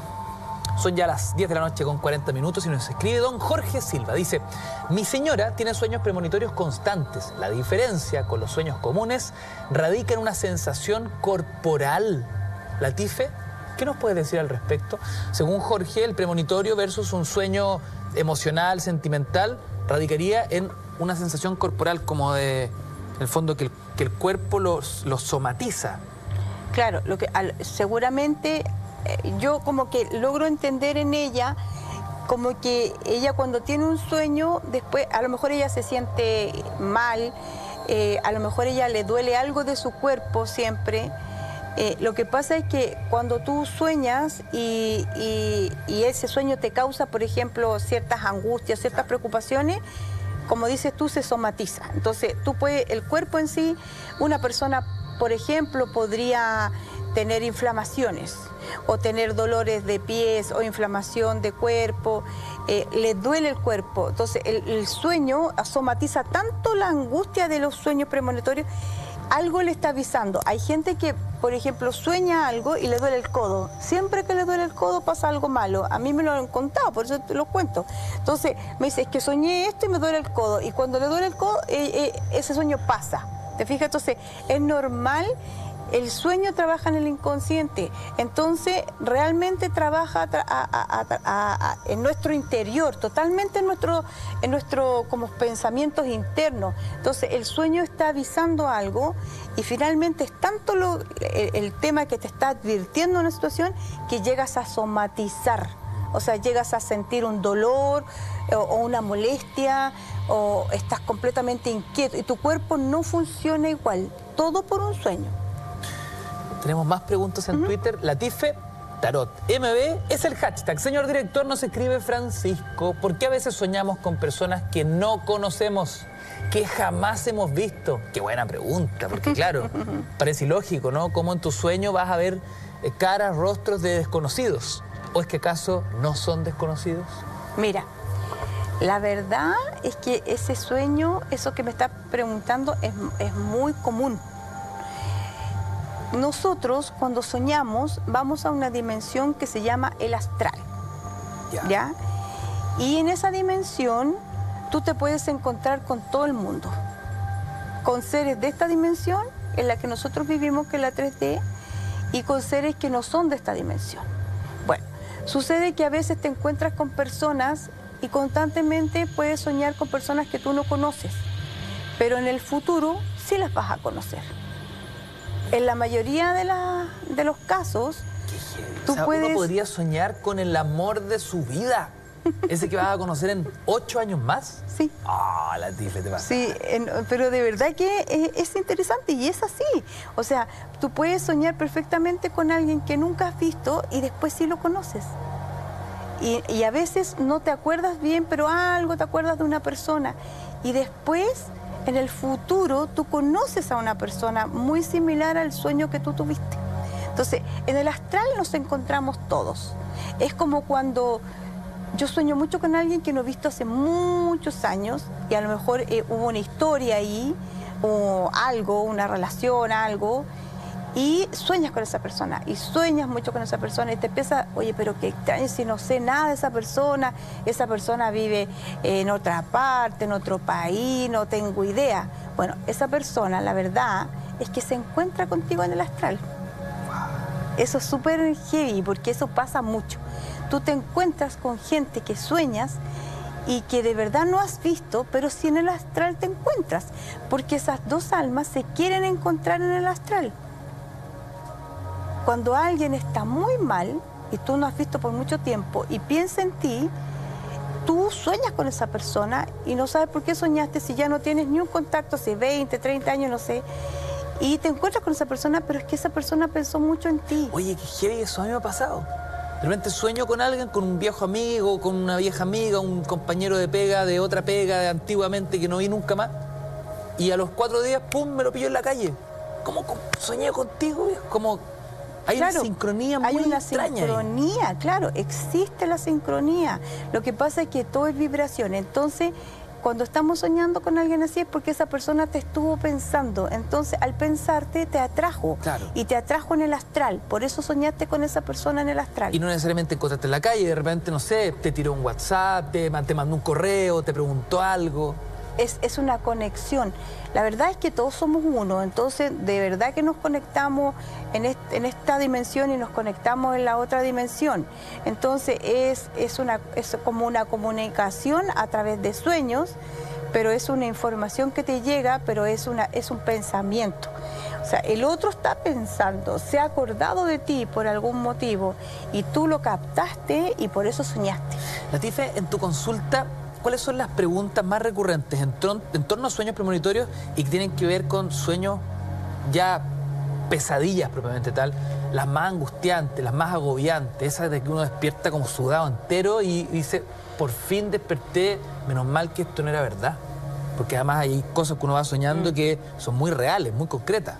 Son ya las 10 de la noche con 40 minutos y nos escribe don Jorge Silva. Dice, mi señora tiene sueños premonitorios constantes. La diferencia con los sueños comunes radica en una sensación corporal. Latife, ¿qué nos puede decir al respecto? Según Jorge, el premonitorio versus un sueño emocional, sentimental, radicaría en una sensación corporal como de, en el fondo, que el cuerpo los somatiza. Claro, seguramente yo como que logro entender en ella como que ella cuando tiene un sueño, después a lo mejor ella se siente mal, a lo mejor ella le duele algo de su cuerpo siempre. Lo que pasa es que cuando tú sueñas y ese sueño te causa, por ejemplo, ciertas angustias, ciertas preocupaciones, como dices tú, se somatiza. Entonces, el cuerpo en sí, una persona, por ejemplo, podría tener inflamaciones o tener dolores de pies o inflamación de cuerpo, le duele el cuerpo. Entonces, el sueño somatiza tanto la angustia de los sueños premonitorios, algo le está avisando. Hay gente que, por ejemplo, sueña algo y le duele el codo. Siempre que le duele el codo pasa algo malo. A mí me lo han contado, por eso te lo cuento. Entonces, me dice, es que soñé esto y me duele el codo. Y cuando le duele el codo, ese sueño pasa. ¿Te fijas? Entonces, es normal. El sueño trabaja en el inconsciente, entonces realmente trabaja en nuestro interior, totalmente en nuestro como pensamientos internos. Entonces el sueño está avisando algo y finalmente es tanto el tema que te está advirtiendo una situación que llegas a somatizar, o sea, llegas a sentir un dolor o una molestia o estás completamente inquieto y tu cuerpo no funciona igual, todo por un sueño. Tenemos más preguntas en Twitter. Latife Tarot MB es el hashtag. Señor director, nos escribe Francisco. ¿Por qué a veces soñamos con personas que no conocemos, que jamás hemos visto? Qué buena pregunta, porque claro, parece ilógico, ¿no? ¿Cómo en tu sueño vas a ver caras, rostros de desconocidos? ¿O es que acaso no son desconocidos? Mira, la verdad es que ese sueño, eso que me está preguntando, es muy común. Nosotros, cuando soñamos, vamos a una dimensión que se llama el astral, ¿ya? Y en esa dimensión, tú te puedes encontrar con todo el mundo, con seres de esta dimensión, en la que nosotros vivimos, que es la 3D, y con seres que no son de esta dimensión. Bueno, sucede que a veces te encuentras con personas y constantemente puedes soñar con personas que tú no conoces, pero en el futuro sí las vas a conocer. En la mayoría de los casos, tú puedes... Uno podría soñar con el amor de su vida. Ese que vas a conocer en 8 años más. Sí. Ah, Latife, te pasa. Sí, pero de verdad que es interesante y es así. O sea, tú puedes soñar perfectamente con alguien que nunca has visto y después sí lo conoces. Y a veces no te acuerdas bien, pero algo te acuerdas de una persona. Y después... en el futuro, tú conoces a una persona muy similar al sueño que tú tuviste. Entonces, en el astral nos encontramos todos. Es como cuando yo sueño mucho con alguien que no he visto hace muchos años y a lo mejor hubo una historia ahí, o algo, una relación, algo, y sueñas con esa persona, y sueñas mucho con esa persona, y te empieza, oye, pero qué extraño si no sé nada de esa persona vive en otra parte, en otro país, no tengo idea. Bueno, esa persona, la verdad, es que se encuentra contigo en el astral. Eso es súper heavy, porque eso pasa mucho. Tú te encuentras con gente que sueñas y que de verdad no has visto, pero sí en el astral te encuentras, porque esas dos almas se quieren encontrar en el astral. Cuando alguien está muy mal, y tú no has visto por mucho tiempo y piensa en ti, tú sueñas con esa persona y no sabes por qué soñaste si ya no tienes ni un contacto, hace 20, 30 años, no sé, y te encuentras con esa persona, pero es que esa persona pensó mucho en ti. Oye, qué heavy, eso a mí me ha pasado. De repente sueño con alguien, con un viejo amigo, con una vieja amiga, un compañero de pega, de otra pega, de antiguamente que no vi nunca más, y a los 4 días, pum, me lo pillo en la calle. ¿Cómo soñé contigo? Como hay una sincronía muy extraña. Hay una sincronía, claro, existe la sincronía. Lo que pasa es que todo es vibración. Entonces, cuando estamos soñando con alguien así es porque esa persona te estuvo pensando. Entonces, al pensarte, te atrajo. Claro. Y te atrajo en el astral. Por eso soñaste con esa persona en el astral. Y no necesariamente encontraste en la calle, de repente, no sé, te tiró un WhatsApp, te mandó un correo, te preguntó algo. Es una conexión. La verdad es que todos somos uno, entonces de verdad que nos conectamos en esta dimensión y nos conectamos en la otra dimensión. Entonces es como una comunicación a través de sueños, pero es una información que te llega, pero es un pensamiento. O sea, el otro está pensando, se ha acordado de ti por algún motivo y tú lo captaste y por eso soñaste. Latife, en tu consulta, ¿cuáles son las preguntas más recurrentes en torno a sueños premonitorios y que tienen que ver con sueños ya pesadillas propiamente tal, las más angustiantes, las más agobiantes, esas de que uno despierta como sudado entero y dice, por fin desperté, menos mal que esto no era verdad? Porque además hay cosas que uno va soñando que son muy reales, muy concretas.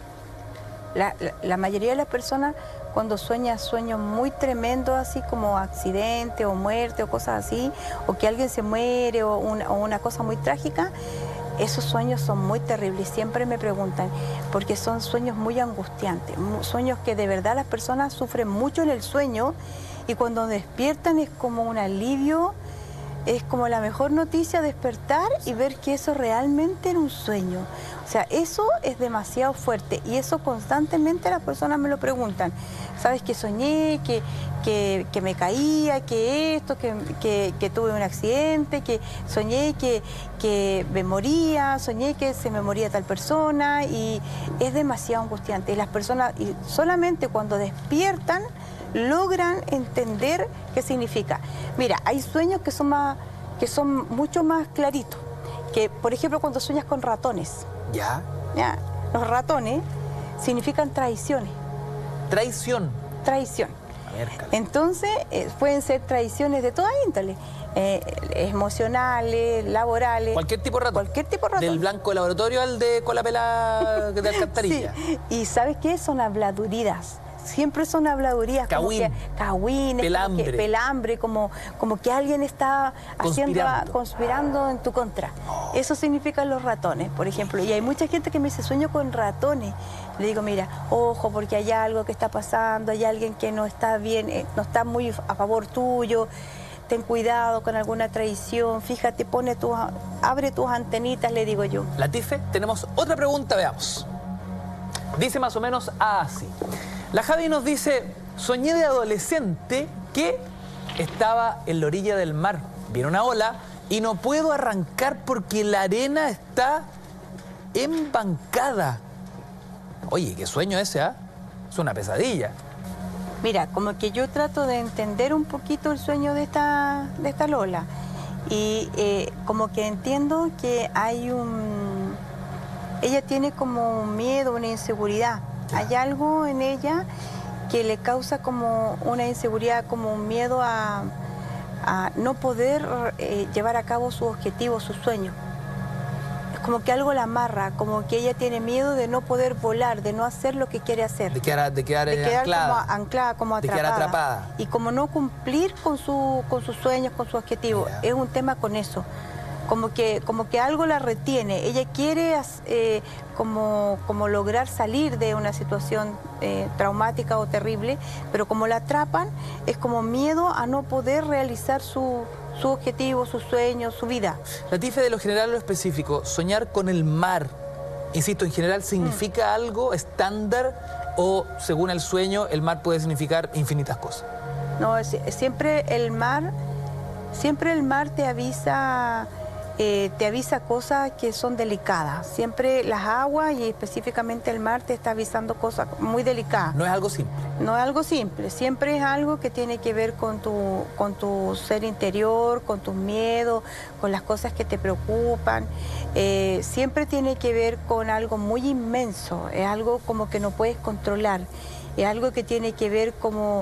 La mayoría de las personas cuando sueña sueños muy tremendos, así como accidente o muerte o cosas así, o que alguien se muere o una cosa muy trágica, esos sueños son muy terribles. Siempre me preguntan, porque son sueños muy angustiantes, sueños que de verdad las personas sufren mucho en el sueño y cuando despiertan es como un alivio, es como la mejor noticia despertar y ver que eso realmente era un sueño. O sea, eso es demasiado fuerte y eso constantemente las personas me lo preguntan. ¿Sabes que soñé, que me caía, que esto, que tuve un accidente, que soñé que me moría, soñé que se me moría tal persona y es demasiado angustiante. Y las personas solamente cuando despiertan logran entender qué significa. Mira, hay sueños que son mucho más claritos. Que, por ejemplo, cuando sueñas con ratones. ¿Ya? ¿Ya? Los ratones significan traiciones. ¿Traición? Traición. A ver, Carlos. Entonces, pueden ser traiciones de toda índole. Emocionales, laborales. Cualquier tipo de ratón. Cualquier tipo de ratón. Del blanco de laboratorio al de cola pelada de alcantarilla. Sí. ¿Y sabes qué? Son habladurías. Siempre son habladurías. Cagüín. Cagüines. Pelambre. Pelambre, como que alguien está conspirando en tu contra. Eso significan los ratones, por ejemplo. Y hay mucha gente que me dice, sueño con ratones. Le digo, mira, ojo, porque hay algo que está pasando, hay alguien que no está bien, no está muy a favor tuyo. Ten cuidado con alguna traición, fíjate, abre tus antenitas, le digo yo. Latife, tenemos otra pregunta, veamos. Dice más o menos así. La Javi nos dice, soñé de adolescente que estaba en la orilla del mar, viene una ola y no puedo arrancar porque la arena está embancada. Oye, qué sueño ese, ¿ah? Es una pesadilla. Mira, como que yo trato de entender un poquito el sueño de esta Lola y como que entiendo que ella tiene como un miedo, una inseguridad. Hay algo en ella que le causa como una inseguridad, como un miedo a no poder llevar a cabo sus objetivos, sus sueños. Es como que algo la amarra, como que ella tiene miedo de no poder volar, de no hacer lo que quiere hacer. De quedar anclada. Como anclada, como atrapada. De quedar atrapada. Y como no cumplir con sus sueños, con sus objetivos. Yeah. Es un tema con eso. Como que algo la retiene. Ella quiere como lograr salir de una situación traumática o terrible, pero como la atrapan, es como miedo a no poder realizar su objetivo, sus sueños, su vida. Latife, de lo general a lo específico, soñar con el mar, insisto, en general, ¿significa algo estándar o, según el sueño, el mar puede significar infinitas cosas? No, siempre el mar te avisa te avisa cosas que son delicadas. Siempre las aguas y específicamente el mar te está avisando cosas muy delicadas. No es algo simple. No es algo simple, siempre es algo que tiene que ver con tu ser interior, con tus miedos, con las cosas que te preocupan. Siempre tiene que ver con algo muy inmenso, es algo como que no puedes controlar, es algo que tiene que ver como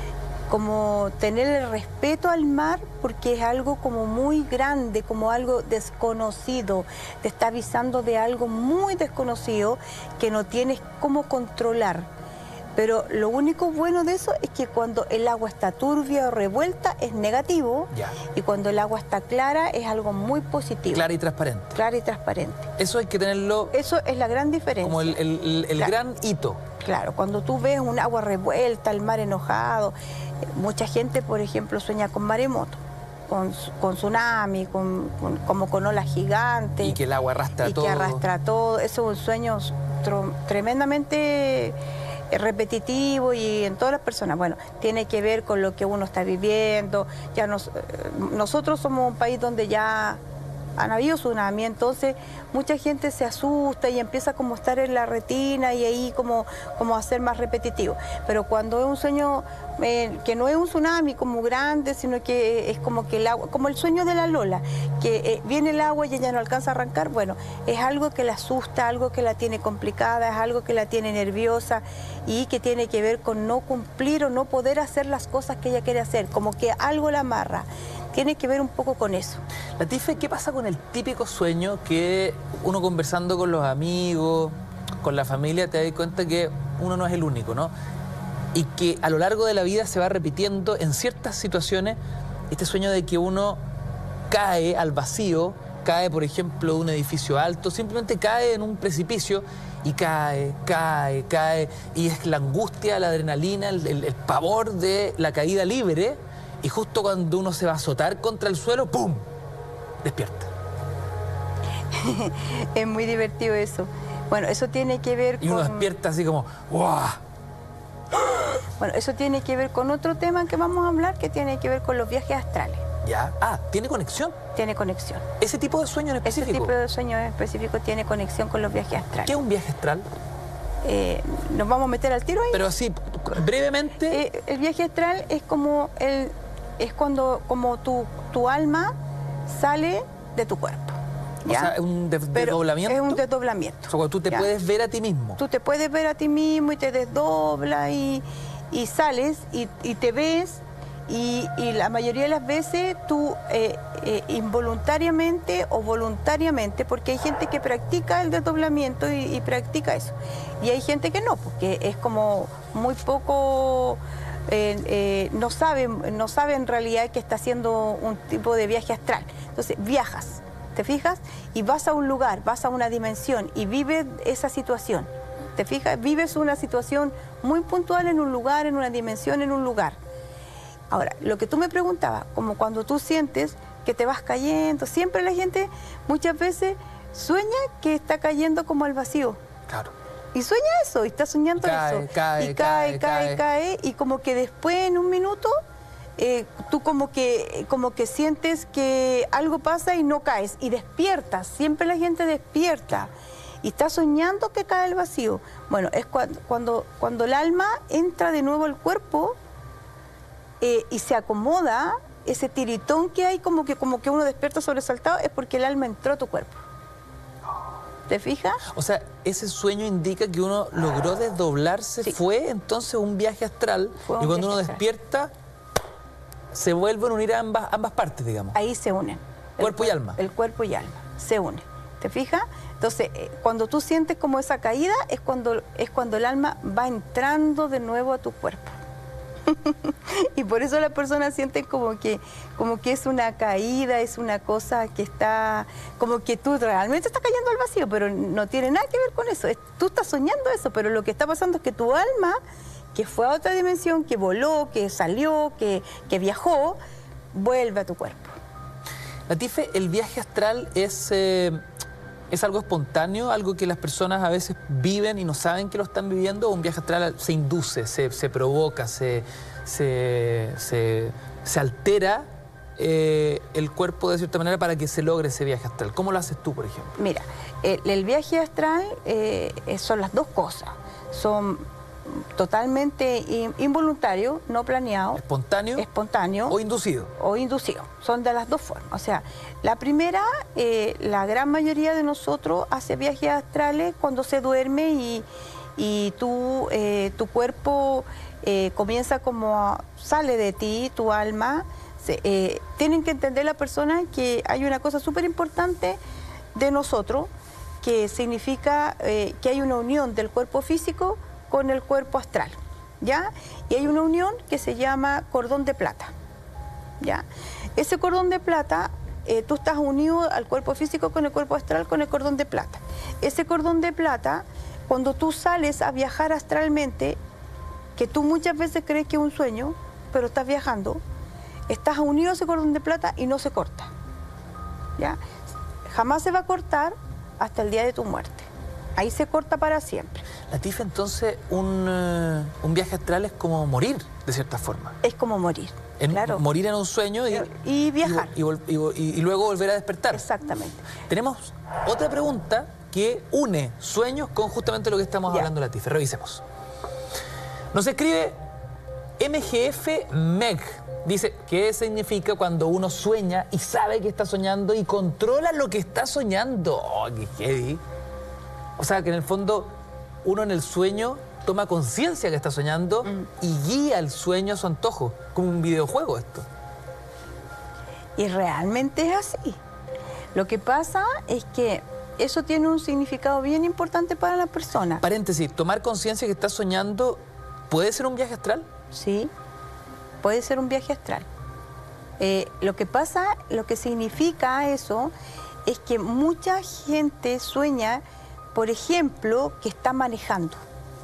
tener el respeto al mar, porque es algo como muy grande, como algo desconocido. Te está avisando de algo muy desconocido que no tienes cómo controlar. Pero lo único bueno de eso es que cuando el agua está turbia o revuelta es negativo, y cuando el agua está clara es algo muy positivo. Clara y transparente. Clara y transparente. Eso hay que tenerlo... Eso es la gran diferencia. Como el claro. gran hito. Claro, cuando tú ves un agua revuelta, el mar enojado, mucha gente, por ejemplo, sueña con maremoto, con tsunami, como con olas gigantes. Y que el agua arrastra todo. Y que arrastra todo. Eso es un sueño tremendamente repetitivo y en todas las personas. Bueno, tiene que ver con lo que uno está viviendo. Ya nosotros somos un país donde ya han habido tsunami, entonces mucha gente se asusta y empieza como a estar en la retina y ahí como a ser más repetitivo. Pero cuando es un sueño que no es un tsunami como grande, sino que es como que el agua, como el sueño de la Lola, que viene el agua y ella no alcanza a arrancar, bueno, es algo que la asusta, algo que la tiene complicada, es algo que la tiene nerviosa y que tiene que ver con no cumplir o no poder hacer las cosas que ella quiere hacer, como que algo la amarra. Tiene que ver un poco con eso. Latife, ¿qué pasa con el típico sueño que uno conversando con los amigos, con la familia, te das cuenta que uno no es el único, ¿no? Y que a lo largo de la vida se va repitiendo en ciertas situaciones este sueño de que uno cae al vacío, cae, por ejemplo, de un edificio alto, simplemente cae en un precipicio y cae, y es la angustia, la adrenalina, el pavor de la caída libre. Y justo cuando uno se va a azotar contra el suelo, ¡pum!, despierta. Es muy divertido eso. Bueno, eso tiene que ver con... Y uno despierta así como, ¡guau! Bueno, eso tiene que ver con otro tema que vamos a hablar, que tiene que ver con los viajes astrales. ¿Ya? Ah, ¿tiene conexión? Tiene conexión. ¿Ese tipo de sueño en específico? Ese tipo de sueño en específico tiene conexión con los viajes astrales. ¿Qué es un viaje astral? ¿Nos vamos a meter al tiro ahí? Pero así, brevemente... el viaje astral es como cuando tu alma sale de tu cuerpo. ¿ya? O sea, es un desdoblamiento. Es un desdoblamiento. O sea, cuando tú te puedes ver a ti mismo. Tú te puedes ver a ti mismo y te desdobla y sales y te ves y la mayoría de las veces tú involuntariamente o voluntariamente, porque hay gente que practica el desdoblamiento y practica eso. Y hay gente que no, porque es como muy poco... no sabe en realidad que está haciendo un tipo de viaje astral. Entonces viajas, ¿te fijas? Y vas a un lugar, vas a una dimensión y vives esa situación. ¿Te fijas? Vives una situación muy puntual en un lugar, en una dimensión, en un lugar. Ahora, lo que tú me preguntabas, como cuando tú sientes que te vas cayendo, siempre la gente muchas veces sueña que está cayendo como al vacío. Claro. Y sueña eso, y está soñando eso. Cae, y como que después en un minuto tú como que sientes que algo pasa y no caes, y despiertas, siempre la gente despierta, y está soñando que cae al vacío. Bueno, es cuando el alma entra de nuevo al cuerpo y se acomoda, ese tiritón que hay como que uno despierta sobresaltado, es porque el alma entró a tu cuerpo. ¿Te fijas? O sea, ese sueño indica que uno logró desdoblarse, sí. Fue entonces un viaje astral, y cuando uno despierta, se vuelven a unir a ambas partes, digamos. Ahí se unen. Cuerpo y alma. El cuerpo y alma, se unen. ¿Te fijas? Entonces, cuando tú sientes como esa caída, es cuando el alma va entrando de nuevo a tu cuerpo. Y por eso las personas sienten como que es una caída, es una cosa que está, como que tú realmente estás cayendo al vacío, pero no tiene nada que ver con eso. Tú estás soñando eso, pero lo que está pasando es que tu alma, que fue a otra dimensión, que voló, que salió, que viajó, vuelve a tu cuerpo. Latife, ¿el viaje astral es algo espontáneo, algo que las personas a veces viven y no saben que lo están viviendo, o un viaje astral se induce, se provoca, se altera el cuerpo de cierta manera para que se logre ese viaje astral? ¿Cómo lo haces tú, por ejemplo? Mira, el viaje astral son las dos cosas. Son totalmente involuntario, no planeado. ¿Espontáneo? Espontáneo. ¿O inducido? O inducido. Son de las dos formas. O sea, la primera, la gran mayoría de nosotros hace viajes astrales cuando se duerme y tu cuerpo comienza sale de ti, tu alma. Tienen que entender la persona que hay una cosa súper importante de nosotros, que significa que hay una unión del cuerpo físico con el cuerpo astral, ¿ya? Y hay una unión que se llama cordón de plata, ¿ya? Ese cordón de plata, tú estás unido al cuerpo físico con el cuerpo astral con el cordón de plata. Ese cordón de plata, cuando tú sales a viajar astralmente, que tú muchas veces crees que es un sueño, pero estás viajando, estás unido a ese cordón de plata y no se corta, ¿ya? Jamás se va a cortar hasta el día de tu muerte. Ahí se corta para siempre. Latife, entonces, un viaje astral es como morir, de cierta forma. Es como morir, claro. Morir en un sueño y viajar. Y luego volver a despertar. Exactamente. Tenemos otra pregunta que une sueños con justamente lo que estamos hablando, Latife. Revisemos. Nos escribe MGF Meg. Dice, ¿qué significa cuando uno sueña y sabe que está soñando y controla lo que está soñando? Oh, qué heavy. O sea, que en el fondo uno en el sueño toma conciencia que está soñando y guía el sueño a su antojo, como un videojuego esto. Y realmente es así. Lo que pasa es que eso tiene un significado bien importante para la persona. Paréntesis, tomar conciencia que está soñando, ¿puede ser un viaje astral? Sí, puede ser un viaje astral. Lo que pasa, lo que significa eso, es que mucha gente sueña, por ejemplo, que está manejando.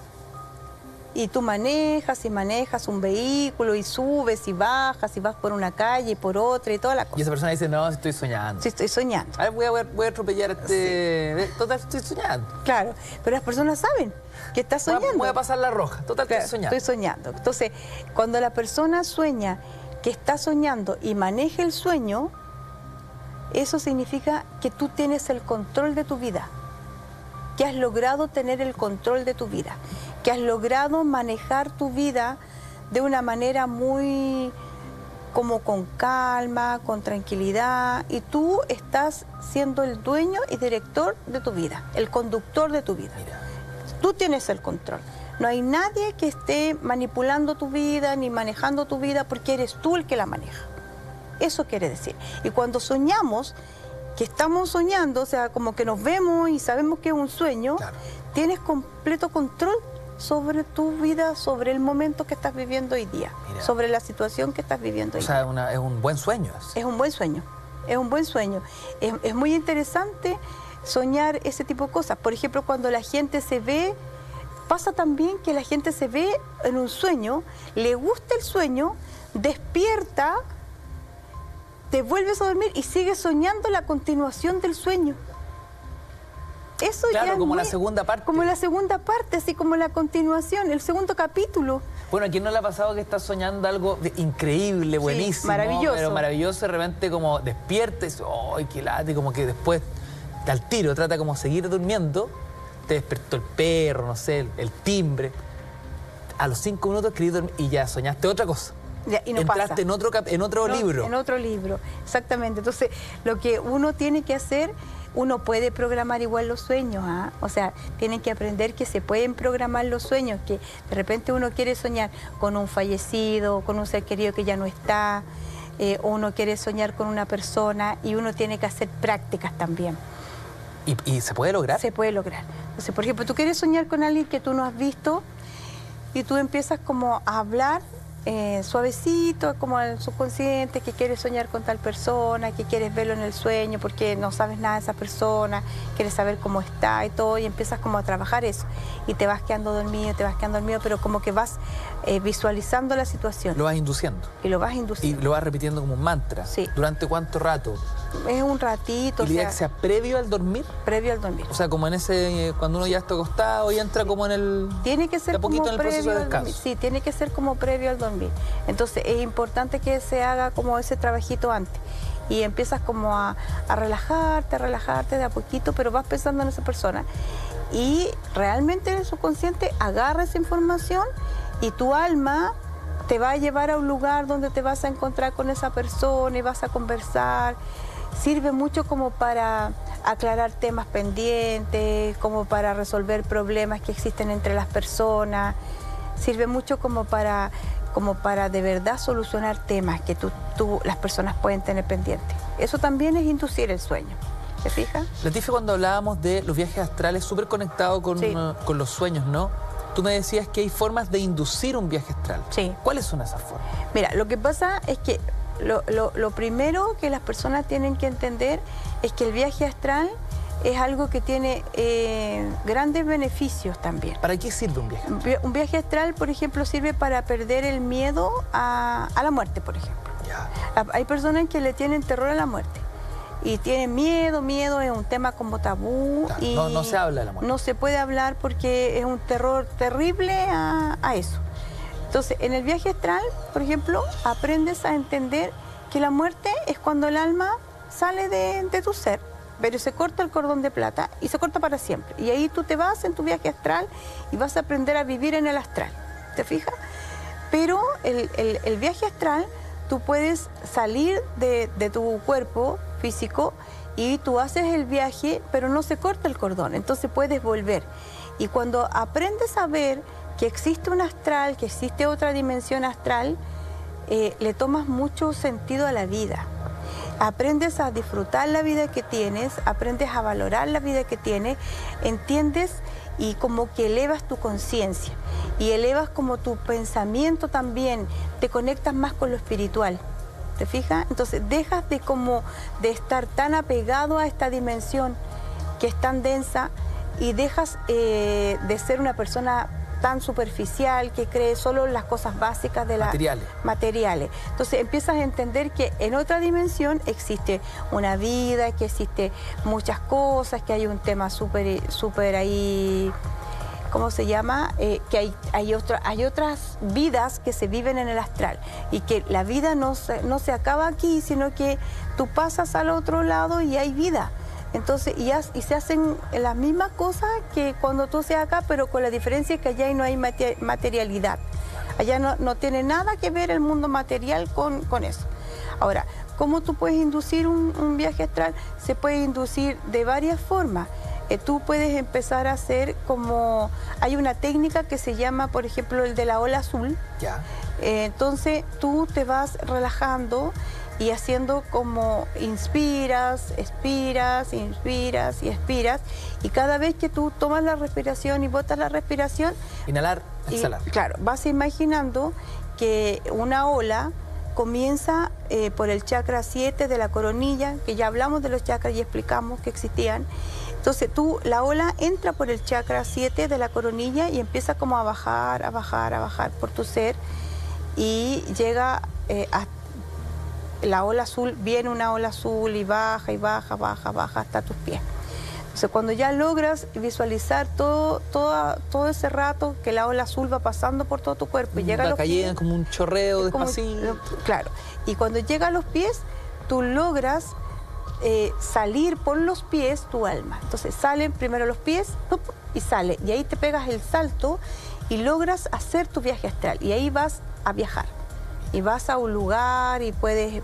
Y tú manejas y manejas un vehículo y subes y bajas y vas por una calle y por otra y toda la cosa. Y esa persona dice, no, estoy soñando. Sí, estoy soñando. A ver, voy a atropellar a este... Sí. Total, estoy soñando. Claro, pero las personas saben que está soñando. Voy a pasar la roja. Total, claro, estoy soñando. Estoy soñando. Entonces, cuando la persona sueña que está soñando y maneja el sueño, eso significa que tú tienes el control de tu vida, que has logrado tener el control de tu vida, que has logrado manejar tu vida de una manera muy como con calma, con tranquilidad, y tú estás siendo el dueño y director de tu vida, el conductor de tu vida. Mira. Tú tienes el control. No hay nadie que esté manipulando tu vida ni manejando tu vida porque eres tú el que la maneja. Eso quiere decir. Y cuando soñamos, que estamos soñando, o sea, como que nos vemos y sabemos que es un sueño, claro, tienes completo control sobre tu vida, sobre el momento que estás viviendo hoy día, mira, sobre la situación que estás viviendo hoy día. O sea, es un buen sueño. Es un buen sueño, es un buen sueño. Es muy interesante soñar ese tipo de cosas. Por ejemplo, cuando la gente se ve, pasa también que la gente se ve en un sueño, le gusta el sueño, despierta, te vuelves a dormir y sigues soñando la continuación del sueño. Eso claro, ya como la segunda parte. Como la segunda parte, así como la continuación, el segundo capítulo. Bueno, ¿a quién no le ha pasado que está soñando algo increíble, buenísimo? Sí, maravilloso. Pero maravilloso, de repente como despierta y dice, ¡ay, qué late! Como que después, al tiro, trata como seguir durmiendo, te despertó el perro, no sé, el timbre. A los 5 minutos querías dormir y ya soñaste otra cosa. Ya, y no entraste pasa. en otro libro. En otro libro, exactamente. Entonces, lo que uno tiene que hacer, uno puede programar igual los sueños, ¿ah? O sea, tienen que aprender que se pueden programar los sueños, que de repente uno quiere soñar con un fallecido, con un ser querido que ya no está, o uno quiere soñar con una persona y uno tiene que hacer prácticas también. ¿Y se puede lograr? Se puede lograr. Entonces, por ejemplo, tú quieres soñar con alguien que tú no has visto y tú empiezas como a hablar suavecito, como al subconsciente, que quieres soñar con tal persona, que quieres verlo en el sueño porque no sabes nada de esa persona, quieres saber cómo está y todo, y empiezas como a trabajar eso. Y te vas quedando dormido, pero como que vas visualizando la situación. Lo vas induciendo. Y lo vas induciendo. Y lo vas repitiendo como un mantra. Sí. ¿Durante cuánto rato? Es un ratito. ¿Y la idea que sea previo al dormir? Previo al dormir. O sea, como en ese, cuando uno ya está acostado y entra como en el... Tiene que ser como en el proceso de descanso. Sí, tiene que ser como previo al dormir. Entonces es importante que se haga como ese trabajito antes. Y empiezas como a relajarte de a poquito, pero vas pensando en esa persona. Y realmente el subconsciente agarra esa información y tu alma te va a llevar a un lugar donde te vas a encontrar con esa persona y vas a conversar. Sirve mucho como para aclarar temas pendientes, como para resolver problemas que existen entre las personas. Sirve mucho como para de verdad solucionar temas que las personas pueden tener pendientes. Eso también es inducir el sueño. ¿Te fijas? Latife, cuando hablábamos de los viajes astrales, súper conectado con los sueños, ¿no? Tú me decías que hay formas de inducir un viaje astral. Sí. ¿Cuáles son esas formas? Mira, lo que pasa es que lo primero que las personas tienen que entender es que el viaje astral es algo que tiene grandes beneficios también. ¿Para qué sirve un viaje astral? Un viaje astral, por ejemplo, sirve para perder el miedo a la muerte, por ejemplo. Ya. Hay personas que le tienen terror a la muerte. Y tienen miedo es un tema como tabú. Claro, y no se habla de la muerte. No se puede hablar porque es un terror terrible a eso. Entonces, en el viaje astral, por ejemplo, aprendes a entender que la muerte es cuando el alma sale de tu ser, pero se corta el cordón de plata y se corta para siempre. Y ahí tú te vas en tu viaje astral y vas a aprender a vivir en el astral. ¿Te fijas? Pero el viaje astral, tú puedes salir de tu cuerpo físico y tú haces el viaje, pero no se corta el cordón, entonces puedes volver. Y cuando aprendes a ver que existe un astral, que existe otra dimensión astral, le tomas mucho sentido a la vida. Aprendes a disfrutar la vida que tienes, aprendes a valorar la vida que tienes, entiendes y como que elevas tu conciencia y elevas como tu pensamiento también, te conectas más con lo espiritual. ¿Te fijas? Entonces dejas de estar tan apegado a esta dimensión que es tan densa y dejas de ser una persona tan superficial que cree solo en las cosas básicas de materiales. Entonces empiezas a entender que en otra dimensión existe una vida, que existe muchas cosas, que hay un tema súper ahí, ¿cómo se llama? Que hay otras vidas que se viven en el astral y que la vida no se acaba aquí, sino que tú pasas al otro lado y hay vida. Entonces, y se hacen las mismas cosas que cuando tú seas acá, pero con la diferencia que allá no hay materialidad. Allá no tiene nada que ver el mundo material con eso. Ahora, ¿cómo tú puedes inducir un viaje astral? Se puede inducir de varias formas. Tú puedes empezar a hacer como... Hay una técnica que se llama, por ejemplo, el de la ola azul. Ya. Entonces, tú te vas relajando y haciendo como inspiras, expiras, inspiras y expiras. Y cada vez que tú tomas la respiración y botas la respiración... Inhalar, exhalar. Claro, vas imaginando que una ola comienza por el chakra 7 de la coronilla, que ya hablamos de los chakras y explicamos que existían. Entonces la ola entra por el chakra 7 de la coronilla y empieza como a bajar por tu ser y llega a la ola azul, viene una ola azul y baja hasta tus pies. Entonces cuando ya logras visualizar todo ese rato que la ola azul va pasando por todo tu cuerpo y llega a los pies, como un chorreo despacito. Claro, y cuando llega a los pies, tú logras salir por los pies tu alma. Entonces salen primero los pies y sale. Y ahí te pegas el salto y logras hacer tu viaje astral. Y ahí vas a viajar. Y vas a un lugar y puedes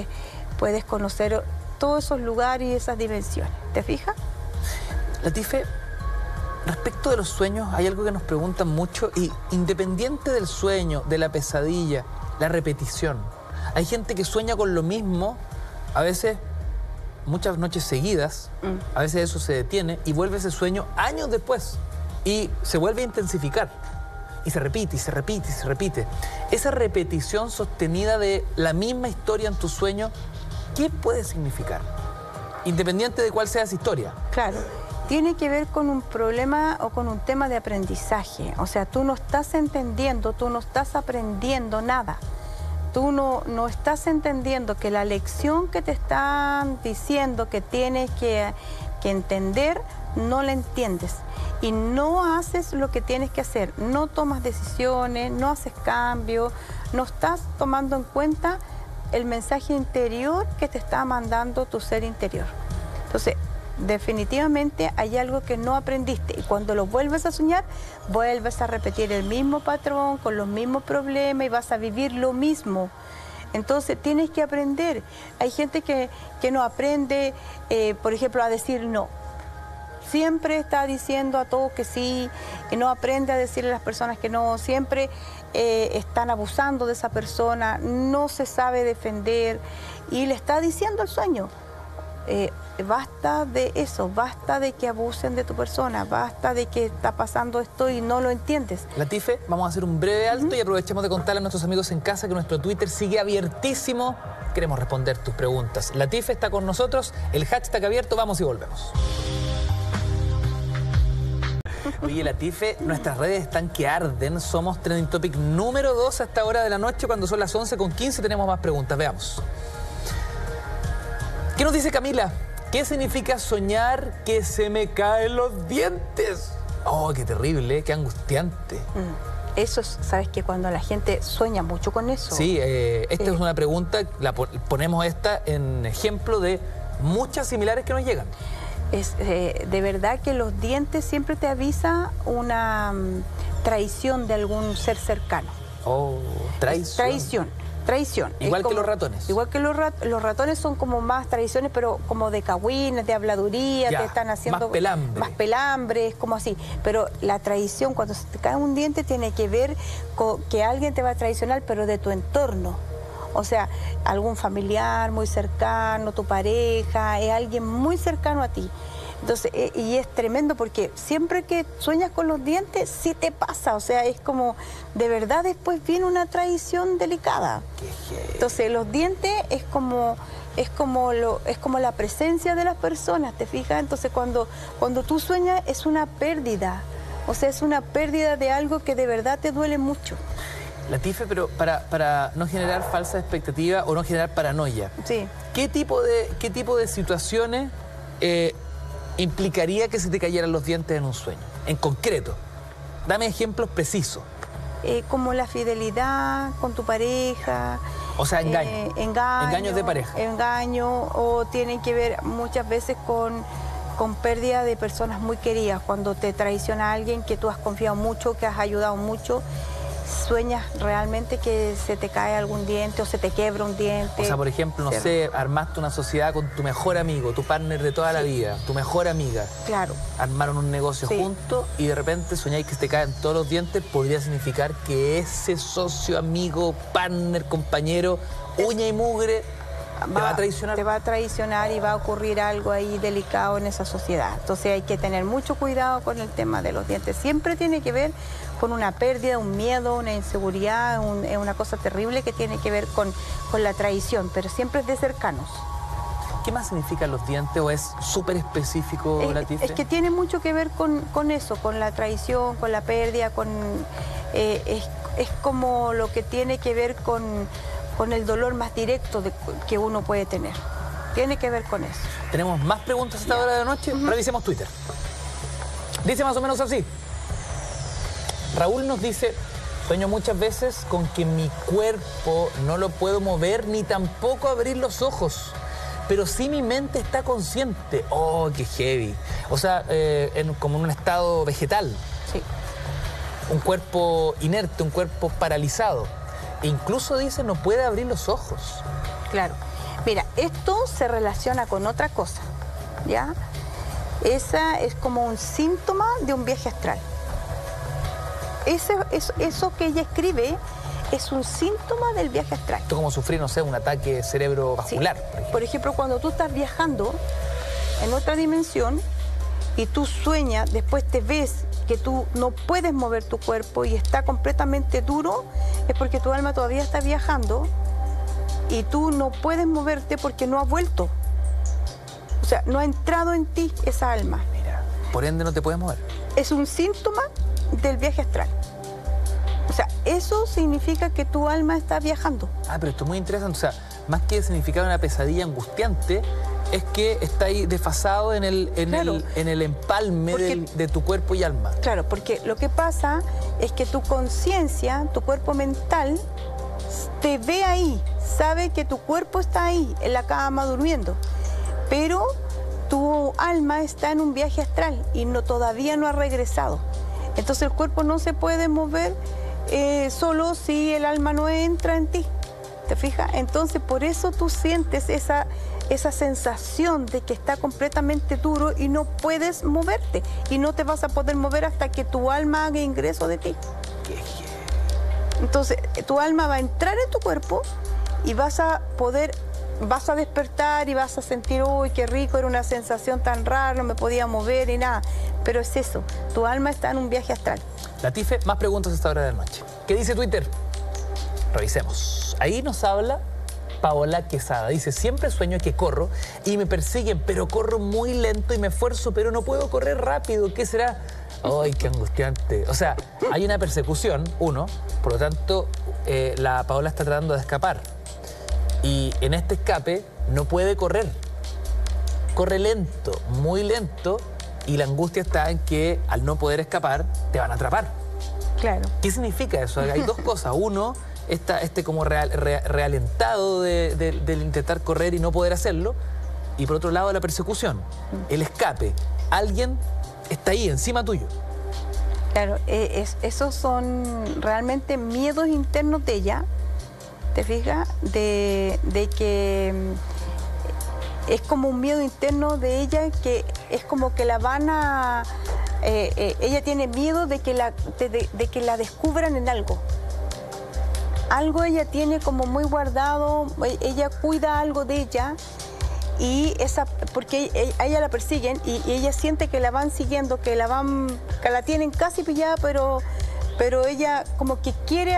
conocer todos esos lugares y esas dimensiones. ¿Te fijas? Latife, respecto de los sueños, hay algo que nos preguntan mucho y independiente del sueño, de la pesadilla, la repetición. Hay gente que sueña con lo mismo, a veces muchas noches seguidas, a veces eso se detiene y vuelve ese sueño años después y se vuelve a intensificar y se repite y se repite y se repite. Esa repetición sostenida de la misma historia en tu sueño, ¿qué puede significar? Independiente de cuál sea esa historia. Claro, tiene que ver con un problema o con un tema de aprendizaje. O sea, tú no estás entendiendo, tú no estás aprendiendo nada. tú no estás entendiendo que la lección que te están diciendo que tienes que entender, no la entiendes. Y no haces lo que tienes que hacer. No tomas decisiones, no haces cambios, no estás tomando en cuenta el mensaje interior que te está mandando tu ser interior. Entonces, definitivamente hay algo que no aprendiste y cuando lo vuelves a soñar, vuelves a repetir el mismo patrón, con los mismos problemas y vas a vivir lo mismo. Entonces tienes que aprender. Hay gente que no aprende, por ejemplo, a decir no. Siempre está diciendo a todos que sí, y no aprende a decirle a las personas que no. Siempre están abusando de esa persona, no se sabe defender y le está diciendo el sueño. Basta de eso, basta de que abusen de tu persona, basta de que está pasando esto y no lo entiendes. Latife, vamos a hacer un breve alto y aprovechemos de contarle a nuestros amigos en casa que nuestro Twitter sigue abiertísimo. Queremos responder tus preguntas. Latife está con nosotros, el hashtag abierto, vamos y volvemos. Oye, Latife, nuestras redes están que arden. Somos Trending Topic número 2 a esta hora de la noche. Cuando son las 11:15 tenemos más preguntas. Veamos. ¿Qué nos dice Camila? ¿Qué significa soñar que se me caen los dientes? Oh, qué terrible, qué angustiante. Eso es, sabes que cuando la gente sueña mucho con eso. Sí, esta es una pregunta, ponemos esta en ejemplo de muchas similares que nos llegan. Es de verdad que los dientes siempre te avisa una traición de algún ser cercano. Oh, traición. Traición. Igual que los ratones. Igual que los ratones son como más traiciones, pero como de cagüines, de habladuría, ya, te están haciendo... Más pelambre. Más pelambre, es como así. Pero la traición, cuando se te cae un diente, tiene que ver con que alguien te va a traicionar, pero de tu entorno. O sea, algún familiar muy cercano, tu pareja, es alguien muy cercano a ti. Entonces, y es tremendo porque siempre que sueñas con los dientes, sí te pasa. O sea, es como, de verdad, después viene una traición delicada. Entonces, los dientes es como la presencia de las personas, ¿te fijas? Entonces, cuando tú sueñas, es una pérdida. O sea, es una pérdida de algo que de verdad te duele mucho. Latife, pero para no generar falsa expectativa o no generar paranoia, sí. ¿Qué tipo de situaciones implicaría que se te cayeran los dientes en un sueño? En concreto, dame ejemplos precisos. Como la fidelidad con tu pareja. O sea, engaño. Engaños de pareja. Engaño, o tienen que ver muchas veces con pérdida de personas muy queridas. Cuando te traiciona alguien que tú has confiado mucho, que has ayudado mucho, sueñas realmente que se te cae algún diente o se te quiebra un diente. O sea, por ejemplo, no sé, armaste una sociedad con tu mejor amigo, tu partner de toda la vida, tu mejor amiga. Claro. Armaron un negocio juntos y de repente soñáis que se te caen todos los dientes. Podría significar que ese socio, amigo, partner, compañero, uña y mugre, te va a traicionar. Te va a traicionar y va a ocurrir algo ahí delicado en esa sociedad. Entonces hay que tener mucho cuidado con el tema de los dientes. Siempre tiene que ver con una pérdida, un miedo, una inseguridad, es una cosa terrible que tiene que ver con la traición, pero siempre es de cercanos. ¿Qué más significan los dientes o es súper específico, Latife? Es que tiene mucho que ver con eso, con la traición, con la pérdida, es como lo que tiene que ver con el dolor más directo que uno puede tener. Tiene que ver con eso. Tenemos más preguntas a esta hora de la noche. Revisemos Twitter. Dice más o menos así. Raúl nos dice: sueño muchas veces con que mi cuerpo no lo puedo mover ni tampoco abrir los ojos, pero sí mi mente está consciente. Oh, qué heavy. O sea, como en un estado vegetal. Sí. Un cuerpo inerte, un cuerpo paralizado. E incluso dice no puede abrir los ojos. Claro. Mira, esto se relaciona con otra cosa, ¿ya? Esa es como un síntoma de un viaje astral. Eso que ella escribe es un síntoma del viaje astral. Esto como sufrir, no sé, un ataque cerebrovascular. Sí. Por ejemplo, cuando tú estás viajando en otra dimensión y tú sueñas, después te ves que tú no puedes mover tu cuerpo y está completamente duro, es porque tu alma todavía está viajando y tú no puedes moverte porque no ha vuelto. O sea, no ha entrado en ti esa alma. Mira, por ende no te puedes mover. Es un síntoma del viaje astral. O sea, eso significa que tu alma está viajando. Ah, pero esto es muy interesante. O sea, más que significar una pesadilla angustiante, es que está ahí desfasado en el empalme de tu cuerpo y alma. Claro, porque lo que pasa es que tu conciencia, tu cuerpo mental, te ve ahí, sabe que tu cuerpo está ahí, en la cama, durmiendo, pero tu alma está en un viaje astral y todavía no ha regresado. Entonces el cuerpo no se puede mover solo si el alma no entra en ti. ¿Te fijas? Entonces por eso tú sientes esa sensación de que está completamente duro y no puedes moverte. Y no te vas a poder mover hasta que tu alma haga ingreso de ti. Entonces tu alma va a entrar en tu cuerpo y vas a despertar y vas a sentir, uy, qué rico, era una sensación tan rara, no me podía mover y nada. Pero es eso, tu alma está en un viaje astral. Latife, más preguntas a esta hora de la noche. ¿Qué dice Twitter? Revisemos. Ahí nos habla Paola Quesada. Dice, siempre sueño que corro y me persiguen, pero corro muy lento y me esfuerzo, pero no puedo correr rápido. ¿Qué será? ¡Ay, qué angustiante! O sea, hay una persecución, por lo tanto, la Paola está tratando de escapar. Y en este escape no puede correr. Corre lento, muy lento, y la angustia está en que al no poder escapar, te van a atrapar. Claro. ¿Qué significa eso? Hay dos cosas. Uno, como realentado del intentar correr y no poder hacerlo. Y por otro lado, la persecución, el escape. Alguien está ahí, encima tuyo. Claro, esos son realmente miedos internos de ella, ¿te fijas? De que es como un miedo interno de ella, que es como que la van a... ella tiene miedo de que la descubran en algo. Algo ella tiene como muy guardado, ella cuida algo de ella, porque a ella la persiguen y ella siente que la van siguiendo, que la tienen casi pillada, pero ella como que quiere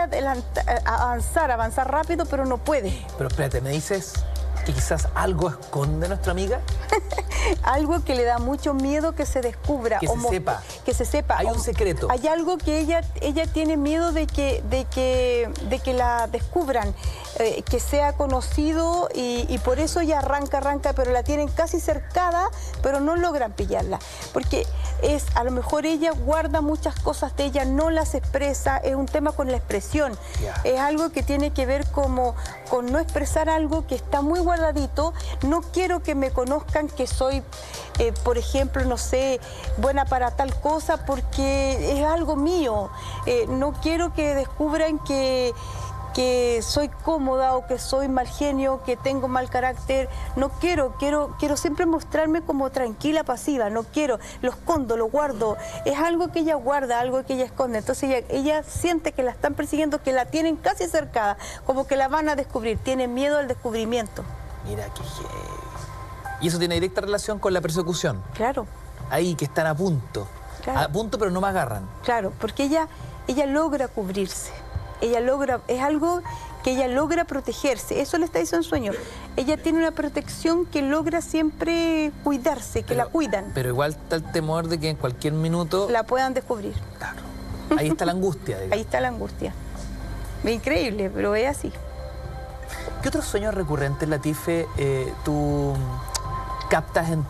avanzar rápido, pero no puede. Pero espérate, ¿me dices que quizás algo esconde nuestra amiga? Algo que le da mucho miedo que se descubra. Que se sepa. Que se sepa. Hay un secreto. Hay algo que ella tiene miedo de que la descubran, que sea conocido y por eso ella arranca, pero la tienen casi cercada, pero no logran pillarla. Porque a lo mejor ella guarda muchas cosas de ella, no las expresa, es un tema con la expresión. Yeah. Es algo que tiene que ver con no expresar algo que está muy guardadito. No quiero que me conozcan que soy, por ejemplo, no sé, buena para tal cosa porque es algo mío. No quiero que descubran que soy cómoda o que soy mal genio, que tengo mal carácter. No quiero siempre mostrarme como tranquila, pasiva. No quiero, lo escondo, lo guardo. Es algo que ella guarda, algo que ella esconde. Entonces ella siente que la están persiguiendo, que la tienen casi cercada, como que la van a descubrir. Tiene miedo al descubrimiento. Mira qué heavy. Y eso tiene directa relación con la persecución. Claro. Ahí, que están a punto. Claro. A punto, pero no me agarran. Claro, porque ella logra cubrirse. Es algo que ella logra protegerse. Eso le está diciendo en sueño. Ella tiene una protección que logra siempre cuidarse, que la cuidan. Pero igual está el temor de que en cualquier minuto la puedan descubrir. Claro. Ahí está la angustia. Ahí está la angustia. Es increíble, pero es así. ¿Qué otros sueños recurrentes, Latife, tú captas en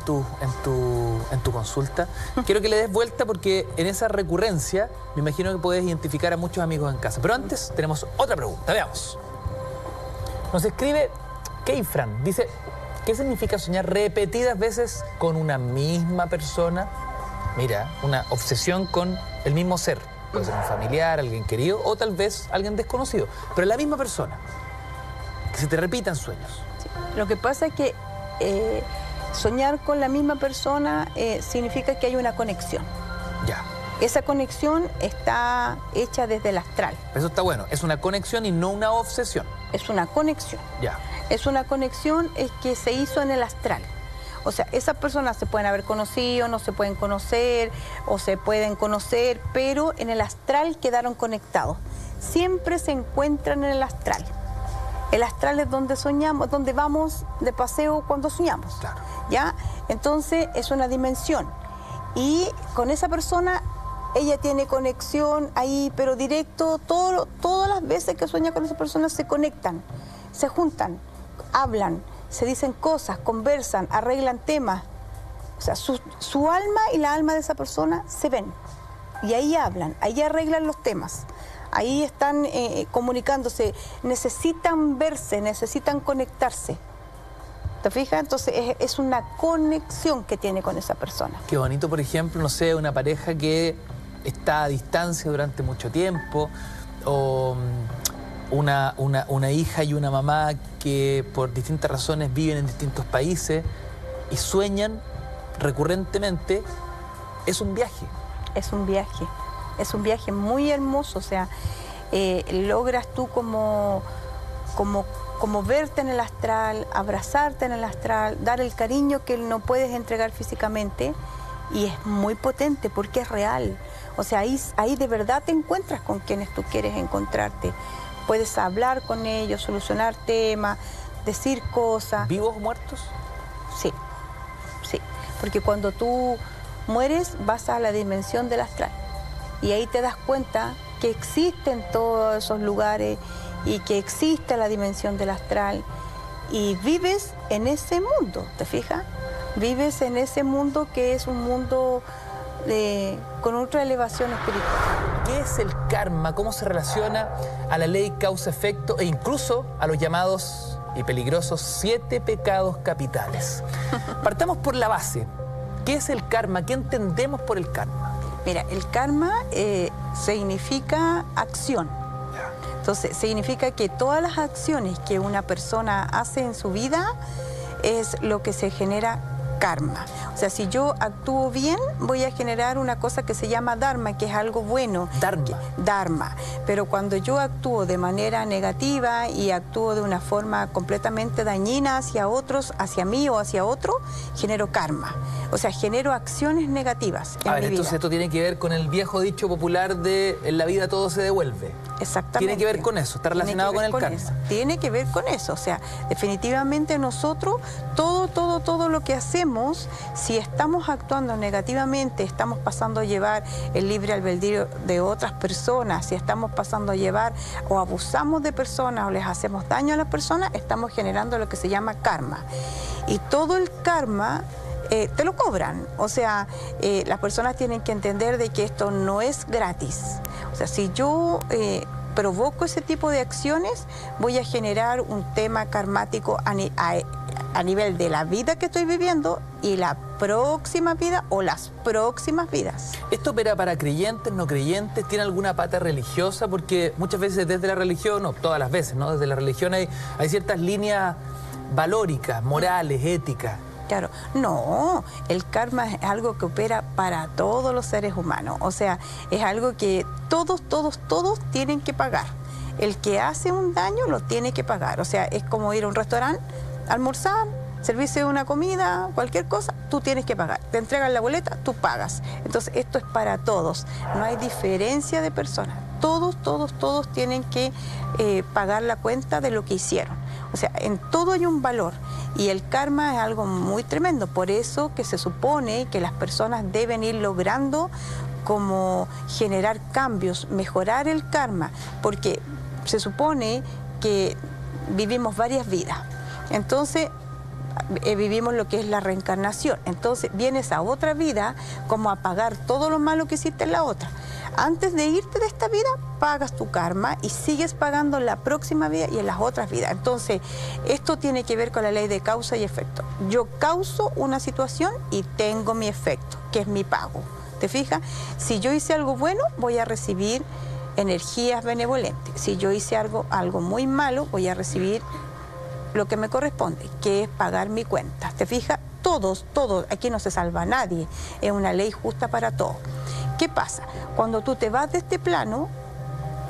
tu consulta? Quiero que le des vuelta porque en esa recurrencia me imagino que puedes identificar a muchos amigos en casa. Pero antes tenemos otra pregunta, veamos. Nos escribe Keifran, dice, ¿qué significa soñar repetidas veces con una misma persona? Mira, una obsesión con el mismo ser. Puede ser un familiar, alguien querido o tal vez alguien desconocido, pero la misma persona. Que se te repitan sueños. Sí. Lo que pasa es que soñar con la misma persona significa que hay una conexión. Ya. Esa conexión está hecha desde el astral. Eso está bueno. Es una conexión y no una obsesión. Es una conexión. Ya. Es una conexión que se hizo en el astral. O sea, esas personas se pueden haber conocido, no se pueden conocer o se pueden conocer, pero en el astral quedaron conectados. Siempre se encuentran en el astral. El astral es donde soñamos, donde vamos de paseo cuando soñamos. Claro. ¿Ya? Entonces es una dimensión. Y con esa persona ella tiene conexión ahí, pero directo, todas las veces que sueña con esa persona se conectan, se juntan, hablan, se dicen cosas, conversan, arreglan temas. O sea, su alma y la alma de esa persona se ven. Y ahí hablan, ahí arreglan los temas. Ahí están comunicándose, necesitan verse, necesitan conectarse. ¿Te fijas? Entonces es una conexión que tiene con esa persona. Qué bonito, por ejemplo, no sé, una pareja que está a distancia durante mucho tiempo, o una hija y una mamá que por distintas razones viven en distintos países y sueñan recurrentemente. Es un viaje. Es un viaje muy hermoso, o sea, logras tú como verte en el astral, abrazarte en el astral, dar el cariño que no puedes entregar físicamente, y es muy potente porque es real. O sea, ahí de verdad te encuentras con quienes tú quieres encontrarte. Puedes hablar con ellos, solucionar temas, decir cosas. ¿Vivos o muertos? Sí, sí, porque cuando tú mueres vas a la dimensión del astral y ahí te das cuenta que existen todos esos lugares y que existe la dimensión del astral y vives en ese mundo, ¿te fijas? Vives en ese mundo que es un mundo con otra elevación espiritual. ¿Qué es el karma? ¿Cómo se relaciona a la ley causa-efecto e incluso a los llamados y peligrosos 7 pecados capitales? Partamos por la base. ¿Qué es el karma? ¿Qué entendemos por el karma? Mira, el karma significa acción. Entonces, significa que todas las acciones que una persona hace en su vida es lo que se genera karma. O sea, si yo actúo bien, voy a generar una cosa que se llama dharma, que es algo bueno. Dharma. Pero cuando yo actúo de manera negativa y actúo de una forma completamente dañina hacia otros, hacia mí o hacia otro, genero karma. O sea, genero acciones negativas en mi vida. Entonces esto tiene que ver con el viejo dicho popular de en la vida todo se devuelve. Exactamente. Tiene que ver con eso, está relacionado con el karma. Tiene que ver con eso, o sea, definitivamente nosotros, todo lo que hacemos, si estamos actuando negativamente, estamos pasando a llevar el libre albedrío de otras personas, si estamos pasando a llevar o abusamos de personas o les hacemos daño a las personas, estamos generando lo que se llama karma. Y todo el karma te lo cobran, o sea, las personas tienen que entender de que esto no es gratis. O sea, si yo provoco ese tipo de acciones, voy a generar un tema karmático a nivel de la vida que estoy viviendo y la próxima vida o las próximas vidas. ¿Esto opera para creyentes, no creyentes? ¿Tiene alguna pata religiosa? Porque muchas veces desde la religión, no todas las veces, ¿no? Desde la religión hay ciertas líneas valóricas, morales, éticas. Claro, no, el karma es algo que opera para todos los seres humanos, o sea, es algo que todos tienen que pagar. El que hace un daño lo tiene que pagar, o sea, es como ir a un restaurante, almorzar, servirse una comida, cualquier cosa, tú tienes que pagar. Te entregan la boleta, tú pagas. Entonces, esto es para todos, no hay diferencia de personas. Todos tienen que pagar la cuenta de lo que hicieron. O sea, en todo hay un valor y el karma es algo muy tremendo. Por eso que se supone que las personas deben ir logrando como generar cambios, mejorar el karma, porque se supone que vivimos varias vidas. Entonces, vivimos lo que es la reencarnación. Entonces, vienes a otra vida como a pagar todo lo malo que hiciste en la otra. Antes de irte de esta vida, pagas tu karma y sigues pagando en la próxima vida y en las otras vidas. Entonces, esto tiene que ver con la ley de causa y efecto. Yo causo una situación y tengo mi efecto, que es mi pago. ¿Te fijas? Si yo hice algo bueno, voy a recibir energías benevolentes. Si yo hice algo muy malo, voy a recibir lo que me corresponde, que es pagar mi cuenta. ¿Te fijas? Todos, aquí no se salva nadie. Es una ley justa para todos. ¿Qué pasa? Cuando tú te vas de este plano,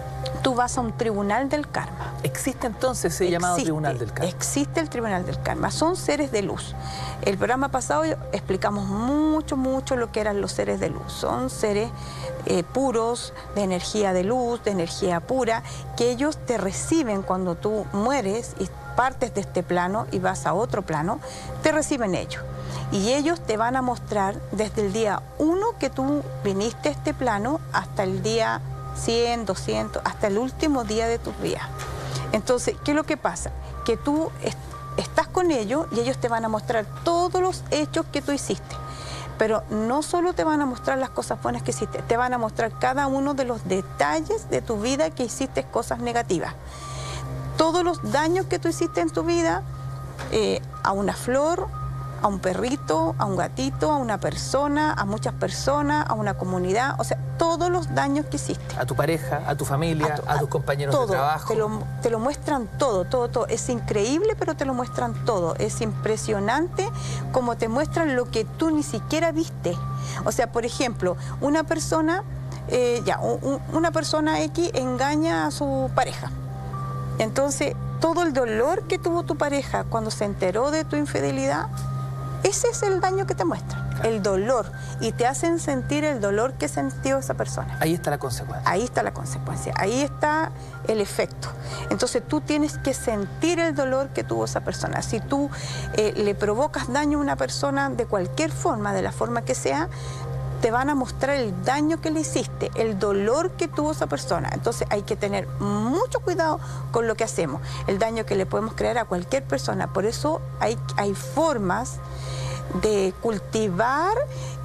tú vas a un tribunal del karma. ¿Existe entonces ese llamado tribunal del karma? Existe el tribunal del karma. Son seres de luz. El programa pasado explicamos mucho lo que eran los seres de luz. Son seres puros, de energía de luz, de energía pura, que ellos te reciben cuando tú mueres y partes de este plano y vas a otro plano, te reciben ellos. Y ellos te van a mostrar desde el día 1 que tú viniste a este plano hasta el día 100, 200, hasta el último día de tus días. Entonces, ¿qué es lo que pasa? Que tú estás con ellos y ellos te van a mostrar todos los hechos que tú hiciste. Pero no solo te van a mostrar las cosas buenas que hiciste, te van a mostrar cada uno de los detalles de tu vida que hiciste cosas negativas. Todos los daños que tú hiciste en tu vida, a una flor, a un perrito, a un gatito, a una persona, a muchas personas, a una comunidad, o sea, todos los daños que hiciste. A tu pareja, a tu familia, a tus compañeros de trabajo. Te lo muestran todo. Es increíble, pero te lo muestran todo. Es impresionante como te muestran lo que tú ni siquiera viste. O sea, por ejemplo, una persona, una persona X engaña a su pareja. Entonces, todo el dolor que tuvo tu pareja cuando se enteró de tu infidelidad, ese es el daño que te muestra, el dolor. Y te hacen sentir el dolor que sintió esa persona. Ahí está la consecuencia. Ahí está la consecuencia, ahí está el efecto. Entonces tú tienes que sentir el dolor que tuvo esa persona. Si tú le provocas daño a una persona de cualquier forma, de la forma que sea, te van a mostrar el daño que le hiciste, el dolor que tuvo esa persona. Entonces hay que tener mucho cuidado con lo que hacemos, el daño que le podemos crear a cualquier persona. Por eso hay formas de cultivar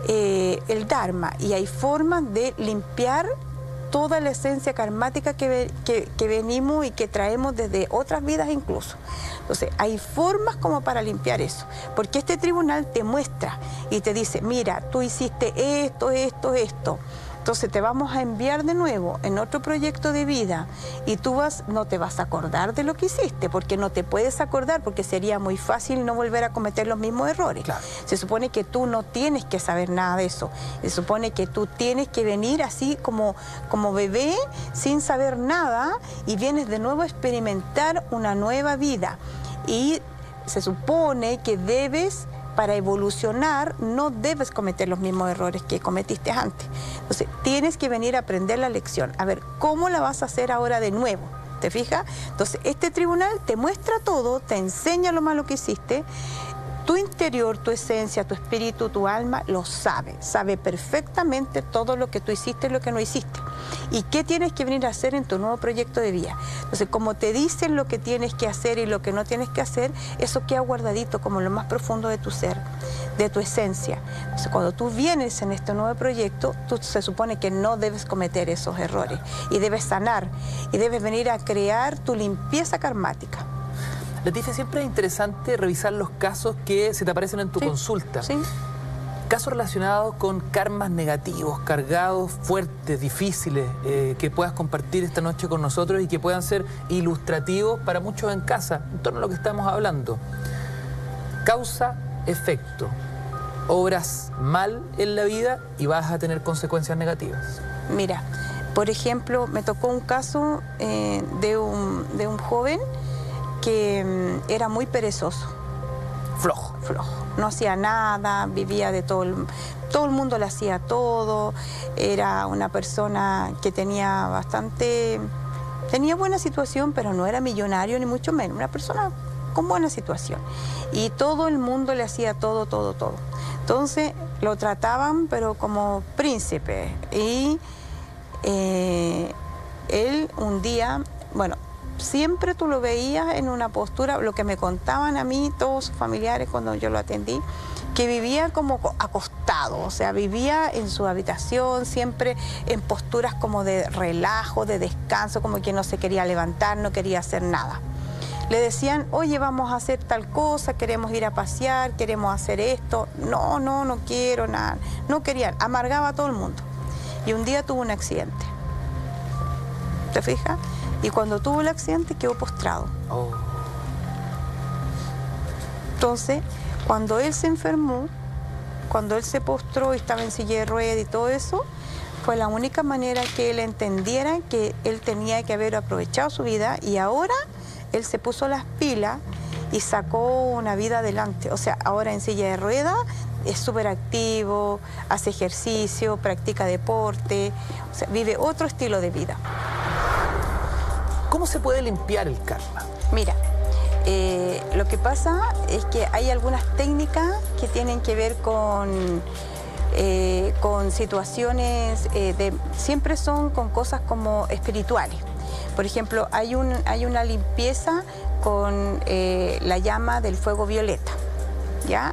el Dharma y hay formas de limpiar toda la esencia karmática que venimos y que traemos desde otras vidas incluso. Entonces, hay formas como para limpiar eso, porque este tribunal te muestra y te dice, mira, tú hiciste esto. Entonces te vamos a enviar de nuevo en otro proyecto de vida y tú no te vas a acordar de lo que hiciste, porque no te puedes acordar, porque sería muy fácil no volver a cometer los mismos errores. Claro. Se supone que tú no tienes que saber nada de eso. Se supone que tú tienes que venir así como bebé, sin saber nada, y vienes de nuevo a experimentar una nueva vida. Y se supone que para evolucionar, no debes cometer los mismos errores que cometiste antes. Entonces, tienes que venir a aprender la lección. A ver, ¿cómo la vas a hacer ahora de nuevo? ¿Te fijas? Entonces, este tribunal te muestra todo, te enseña lo malo que hiciste. Tu interior, tu esencia, tu espíritu, tu alma lo sabe perfectamente todo lo que tú hiciste y lo que no hiciste. ¿Y qué tienes que venir a hacer en tu nuevo proyecto de vida? Entonces, como te dicen lo que tienes que hacer y lo que no tienes que hacer, eso queda guardadito como lo más profundo de tu ser, de tu esencia. Entonces, cuando tú vienes en este nuevo proyecto, tú se supone que no debes cometer esos errores y debes sanar y debes venir a crear tu limpieza karmática. Leticia, siempre es interesante revisar los casos que se te aparecen en tu consulta. Sí. Casos relacionados con karmas negativos, cargados, fuertes, difíciles, que puedas compartir esta noche con nosotros y que puedan ser ilustrativos para muchos en casa, en torno a lo que estamos hablando. Causa, efecto. Obras mal en la vida y vas a tener consecuencias negativas. Mira, por ejemplo, me tocó un caso de un joven que era muy perezoso. Flojo. No hacía nada, vivía de todo el mundo le hacía todo. Era una persona que tenía buena situación, pero no era millonario ni mucho menos. Una persona con buena situación. Y todo el mundo le hacía todo. Entonces lo trataban, pero como príncipe. Y él un día, siempre tú lo veías en una postura, lo que me contaban a mí todos sus familiares cuando yo lo atendí, que vivía como acostado, o sea, vivía en su habitación siempre en posturas como de relajo, de descanso, como que no se quería levantar, no quería hacer nada. Le decían, oye, vamos a hacer tal cosa, queremos ir a pasear, queremos hacer esto. No quiero nada. No querían, amargaba a todo el mundo. Y un día tuvo un accidente. ¿Te fijas? Y cuando tuvo el accidente quedó postrado. Oh. Entonces, cuando él se enfermó, cuando él se postró y estaba en silla de ruedas y todo eso, Fue la única manera que él entendiera que él tenía que haber aprovechado su vida y ahora él se puso las pilas y sacó una vida adelante. O sea, ahora en silla de ruedas es súper activo, hace ejercicio, practica deporte, o sea, vive otro estilo de vida. ¿Cómo se puede limpiar el karma? Mira, lo que pasa es que hay algunas técnicas que tienen que ver con situaciones, siempre son con cosas como espirituales. Por ejemplo, hay una limpieza con la llama del fuego violeta, ¿ya?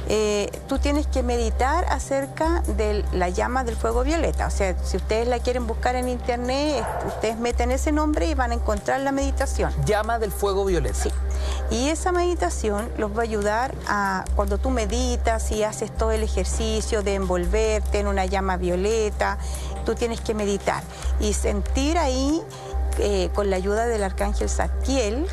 Tú tienes que meditar acerca de la llama del fuego violeta. O sea, si ustedes la quieren buscar en internet, ustedes meten ese nombre y van a encontrar la meditación. Llama del fuego violeta. Sí. Y esa meditación los va a ayudar a, cuando tú meditas y haces todo el ejercicio de envolverte en una llama violeta, tú tienes que meditar y sentir ahí, con la ayuda del arcángel Zadkiel,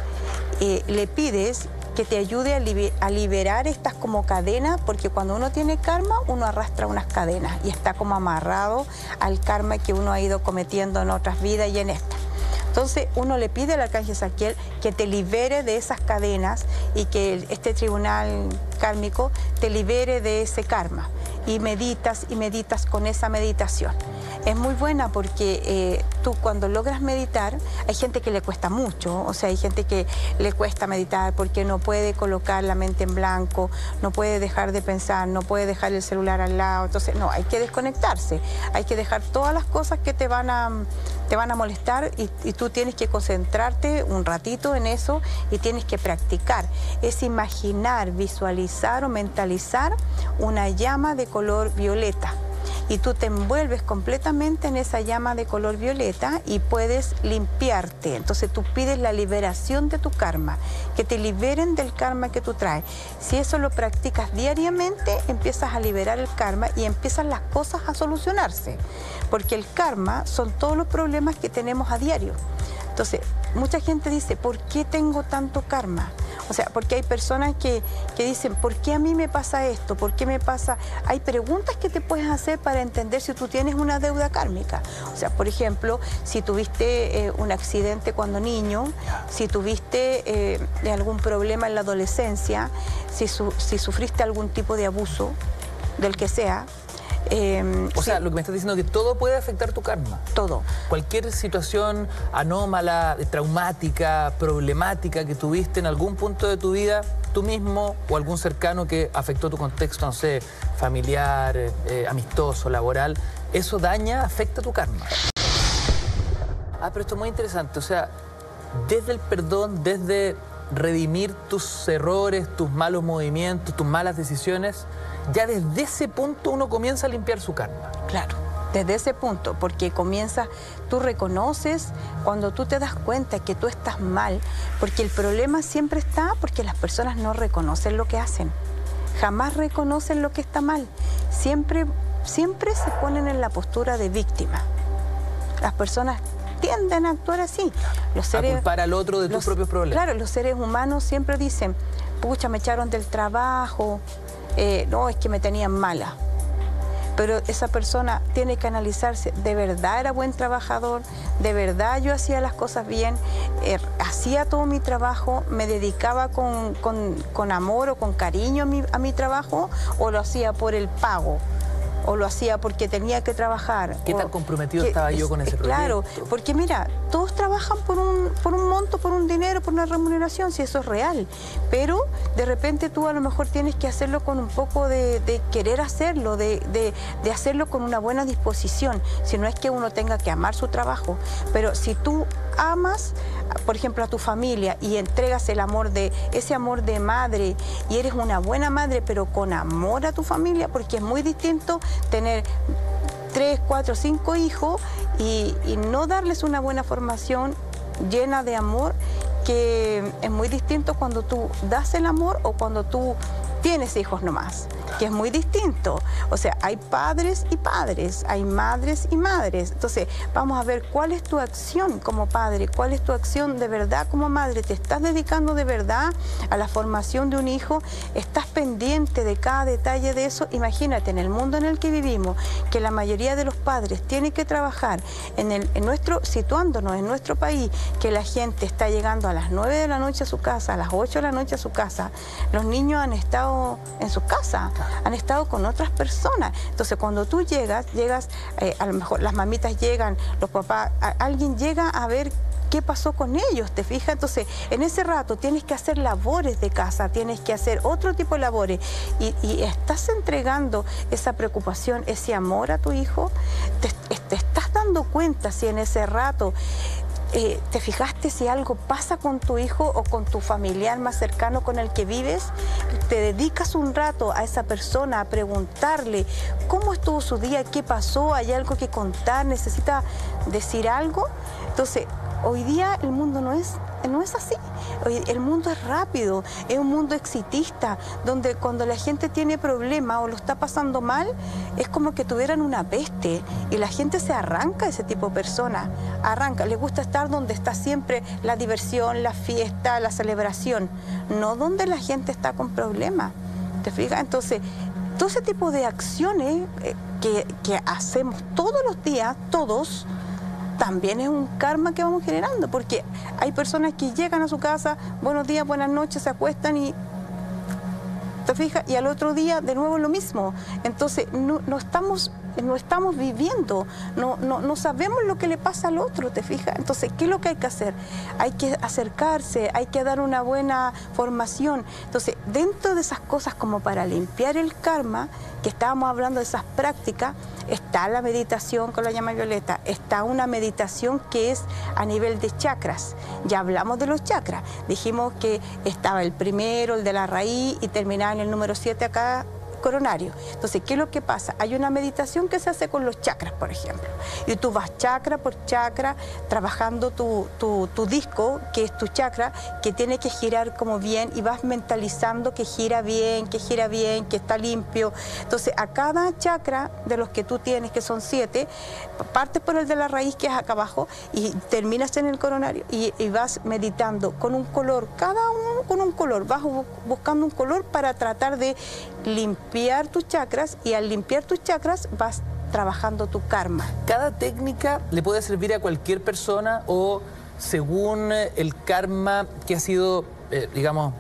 le pides que te ayude a liberar estas como cadenas, porque cuando uno tiene karma, uno arrastra unas cadenas y está como amarrado al karma que uno ha ido cometiendo en otras vidas y en esta. Entonces uno le pide al arcángel Zadkiel que te libere de esas cadenas y que este tribunal kármico te libere de ese karma. Y meditas con esa meditación. Es muy buena porque tú cuando logras meditar, hay gente que le cuesta mucho, o sea, hay gente que le cuesta meditar porque no puede colocar la mente en blanco, no puede dejar de pensar, no puede dejar el celular al lado. Entonces, no, hay que desconectarse, hay que dejar todas las cosas que te van a molestar y tú tienes que concentrarte un ratito en eso y tienes que practicar. Es imaginar, visualizar o mentalizar una llama de color violeta. Y tú te envuelves completamente en esa llama de color violeta y puedes limpiarte. Entonces tú pides la liberación de tu karma, que te liberen del karma que tú traes. Si eso lo practicas diariamente, empiezas a liberar el karma y empiezan las cosas a solucionarse. Porque el karma son todos los problemas que tenemos a diario. Entonces, mucha gente dice, ¿por qué tengo tanto karma? O sea, porque hay personas que dicen, ¿por qué a mí me pasa esto? ¿Por qué me pasa? Hay preguntas que te puedes hacer para entender si tú tienes una deuda kármica. O sea, por ejemplo, si tuviste un accidente cuando niño, si tuviste algún problema en la adolescencia, si sufriste algún tipo de abuso, del que sea. O sea, lo que me estás diciendo es que todo puede afectar tu karma. Todo. Cualquier situación anómala, traumática, problemática que tuviste en algún punto de tu vida, tú mismo o algún cercano que afectó tu contexto, no sé, familiar, amistoso, laboral, eso daña, afecta tu karma. Pero esto es muy interesante, o sea, desde el perdón, desde redimir tus errores, tus malos movimientos, tus malas decisiones, ya desde ese punto uno comienza a limpiar su karma. Claro, desde ese punto, porque tú reconoces cuando tú te das cuenta que tú estás mal, porque el problema siempre está porque las personas no reconocen lo que hacen, jamás reconocen lo que está mal, siempre se ponen en la postura de víctima. Las personas tienden a actuar así. A culpar al otro de tus propios problemas. Claro, los seres humanos siempre dicen, pucha, me echaron del trabajo, no, es que me tenían mala. Pero esa persona tiene que analizarse, de verdad era buen trabajador, de verdad yo hacía las cosas bien, hacía todo mi trabajo, me dedicaba con amor o con cariño a mi trabajo, o lo hacía por el pago, o lo hacía porque tenía que trabajar. ¿Qué tan comprometido estaba yo con ese proyecto? Claro, porque mira, todos trabajan por un monto, por un dinero, por una remuneración, si eso es real. Pero de repente tú a lo mejor tienes que hacerlo con un poco de querer hacerlo, de hacerlo con una buena disposición. Si no es que uno tenga que amar su trabajo, pero si tú amas, por ejemplo, a tu familia y entregas ese amor de madre y eres una buena madre, pero con amor a tu familia, porque es muy distinto tener 3, 4, 5 hijos y no darles una buena formación llena de amor, que es muy distinto cuando tú das el amor o cuando tú tienes hijos nomás. que es muy distinto. O sea, hay padres y padres, hay madres y madres. Entonces, vamos a ver cuál es tu acción como padre, cuál es tu acción de verdad como madre. ¿Te estás dedicando de verdad a la formación de un hijo? ¿Estás pendiente de cada detalle de eso? Imagínate, en el mundo en el que vivimos, que la mayoría de los padres tienen que trabajar situándonos en nuestro país, que la gente está llegando a las 9 de la noche a su casa, a las 8 de la noche a su casa. Los niños han estado en su casa, han estado con otras personas. Entonces, cuando tú llegas, a lo mejor las mamitas llegan, los papás, alguien llega a ver qué pasó con ellos, ¿te fijas? Entonces, en ese rato tienes que hacer labores de casa, tienes que hacer otro tipo de labores y estás entregando esa preocupación, ese amor a tu hijo. Te estás dando cuenta si en ese rato te fijaste si algo pasa con tu hijo o con tu familiar más cercano con el que vives. Te dedicas un rato a esa persona a preguntarle cómo estuvo su día, qué pasó, hay algo que contar, necesita decir algo. Entonces, hoy día el mundo no es así. El mundo es rápido, es un mundo exitista, donde cuando la gente tiene problemas o lo está pasando mal, es como que tuvieran una peste y la gente se arranca de ese tipo de personas. Le gusta estar donde está siempre la diversión, la fiesta, la celebración, no donde la gente está con problemas. ¿Te fijas? Entonces, todo ese tipo de acciones que hacemos todos los días, todos, también es un karma que vamos generando, porque hay personas que llegan a su casa, buenos días, buenas noches, se acuestan y, ¿te fijas? Y al otro día de nuevo lo mismo. Entonces no estamos viviendo, no sabemos lo que le pasa al otro, ¿te fijas? Entonces, ¿qué es lo que hay que hacer? Hay que acercarse, hay que dar una buena formación. Entonces, dentro de esas cosas como para limpiar el karma, que estábamos hablando de esas prácticas, está la meditación con la llama violeta, está una meditación que es a nivel de chakras. Ya hablamos de los chakras, dijimos que estaba el primero, el de la raíz, y terminaba en el número 7 acá, coronario. Entonces, ¿qué es lo que pasa? Hay una meditación que se hace con los chakras, por ejemplo, y tú vas chakra por chakra trabajando tu disco, que es tu chakra, que tiene que girar como bien, y vas mentalizando que gira bien, que está limpio. Entonces, a cada chakra de los que tú tienes, que son 7, partes por el de la raíz, que es acá abajo, y terminas en el coronario, y vas meditando con un color, cada uno con un color, vas buscando un color para tratar de limpiar tus chakras, y al limpiar tus chakras vas trabajando tu karma. ¿Cada técnica le puede servir a cualquier persona o según el karma que has ido, digamos,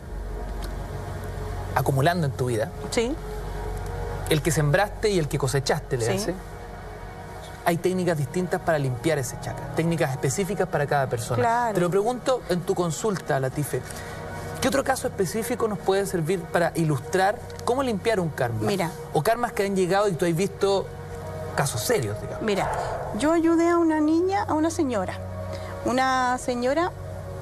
acumulando en tu vida? Sí. El que sembraste y el que cosechaste, le Sí. hace. Hay técnicas distintas para limpiar ese chakra, técnicas específicas para cada persona. Claro. Te lo pregunto en tu consulta, Latife. ¿Qué otro caso específico nos puede servir para ilustrar cómo limpiar un karma? Mira. O karmas que han llegado y tú has visto casos serios, digamos. Mira, yo ayudé a una niña, a una señora. Una señora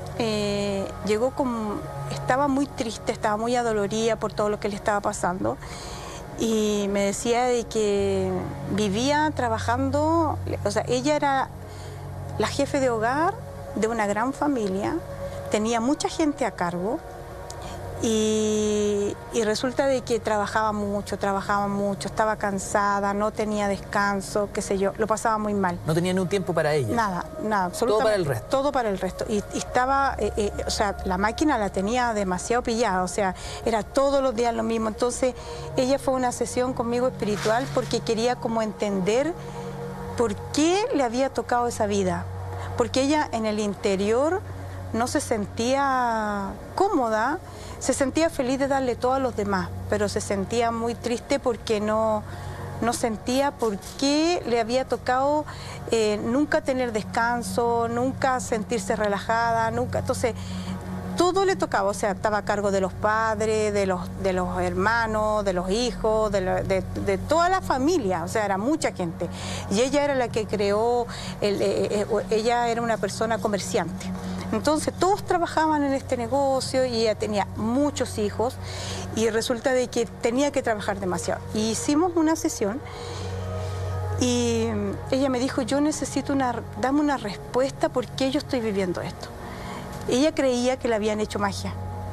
llegó estaba muy triste, estaba muy adolorida por todo lo que le estaba pasando. Y me decía de que vivía trabajando, o sea, ella era la jefe de hogar de una gran familia, tenía mucha gente a cargo y resulta de que trabajaba mucho, estaba cansada, no tenía descanso, qué sé yo, lo pasaba muy mal. No tenía ni un tiempo para ella. Nada, absolutamente. Todo para el resto. Todo para el resto. Y estaba, o sea, la máquina la tenía demasiado pillada, o sea, era todos los días lo mismo. Entonces, ella fue a una sesión conmigo espiritual porque quería como entender por qué le había tocado esa vida. Porque ella en el interior no se sentía cómoda, se sentía feliz de darle todo a los demás, pero se sentía muy triste porque no sentía por qué le había tocado nunca tener descanso, nunca sentirse relajada, nunca. Entonces, todo le tocaba, o sea, estaba a cargo de los padres, de los hermanos, de los hijos, de toda la familia, o sea, era mucha gente. Y ella era la que creó, ella era una persona comerciante. Entonces todos trabajaban en este negocio y ella tenía muchos hijos y resulta de que tenía que trabajar demasiado. Y hicimos una sesión y ella me dijo, yo necesito dame una respuesta por qué yo estoy viviendo esto. Ella creía que le habían hecho magia.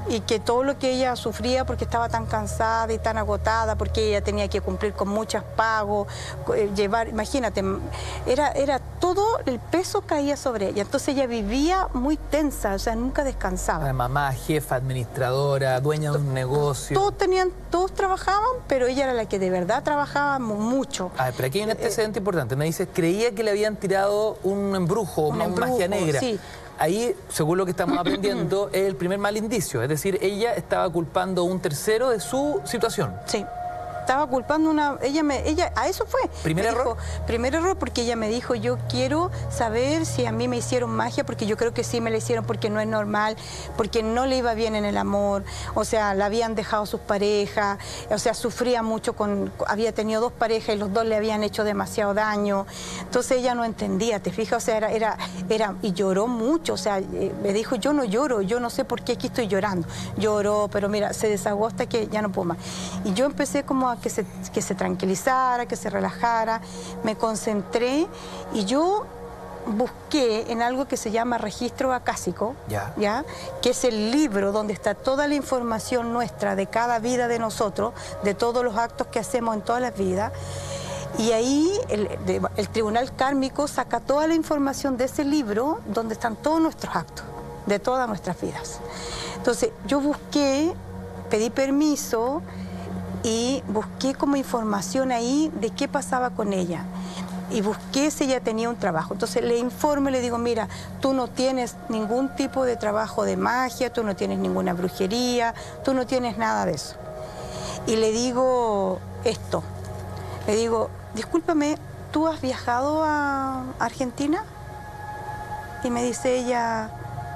y que todo lo que ella sufría porque estaba tan cansada y tan agotada, porque ella tenía que cumplir con muchos pagos, llevar, imagínate, era todo el peso caía sobre ella. Entonces ella vivía muy tensa, o sea, nunca descansaba. Mamá, jefa, administradora, dueña de un negocio. Todos trabajaban, pero ella era la que de verdad trabajaba mucho. A ver, pero aquí hay un antecedente importante. Me dices, creía que le habían tirado un embrujo, una magia negra. Sí. Ahí, según lo que estamos aprendiendo, es el primer mal indicio. Es decir, ella estaba culpando a un tercero de su situación. Sí. Estaba culpando ella a eso fue. ¿Primer error? Primer error, porque ella me dijo, yo quiero saber si a mí me hicieron magia, porque yo creo que sí me la hicieron, porque no es normal, porque no le iba bien en el amor, o sea, la habían dejado sus parejas, o sea, sufría mucho había tenido 2 parejas y los 2 le habían hecho demasiado daño. Entonces ella no entendía, ¿te fijas? O sea, y lloró mucho, o sea, me dijo, yo no lloro, yo no sé por qué aquí estoy llorando. Lloró, pero mira, se desahogó hasta que ya no puedo más. Y yo empecé como a que se tranquilizara, que se relajara, me concentré y yo busqué en algo que se llama registro acásico, ¿ya? Que es el libro donde está toda la información nuestra de cada vida de nosotros, de todos los actos que hacemos en todas las vidas. Y ahí el tribunal kármico saca toda la información de ese libro donde están todos nuestros actos, de todas nuestras vidas. Entonces yo pedí permiso y busqué como información ahí de qué pasaba con ella. Y busqué si ella tenía un trabajo. Entonces le informo y le digo, mira, tú no tienes ningún tipo de trabajo de magia, tú no tienes ninguna brujería, tú no tienes nada de eso. Y le digo esto, le digo, discúlpame, ¿tú has viajado a Argentina? Y me dice ella,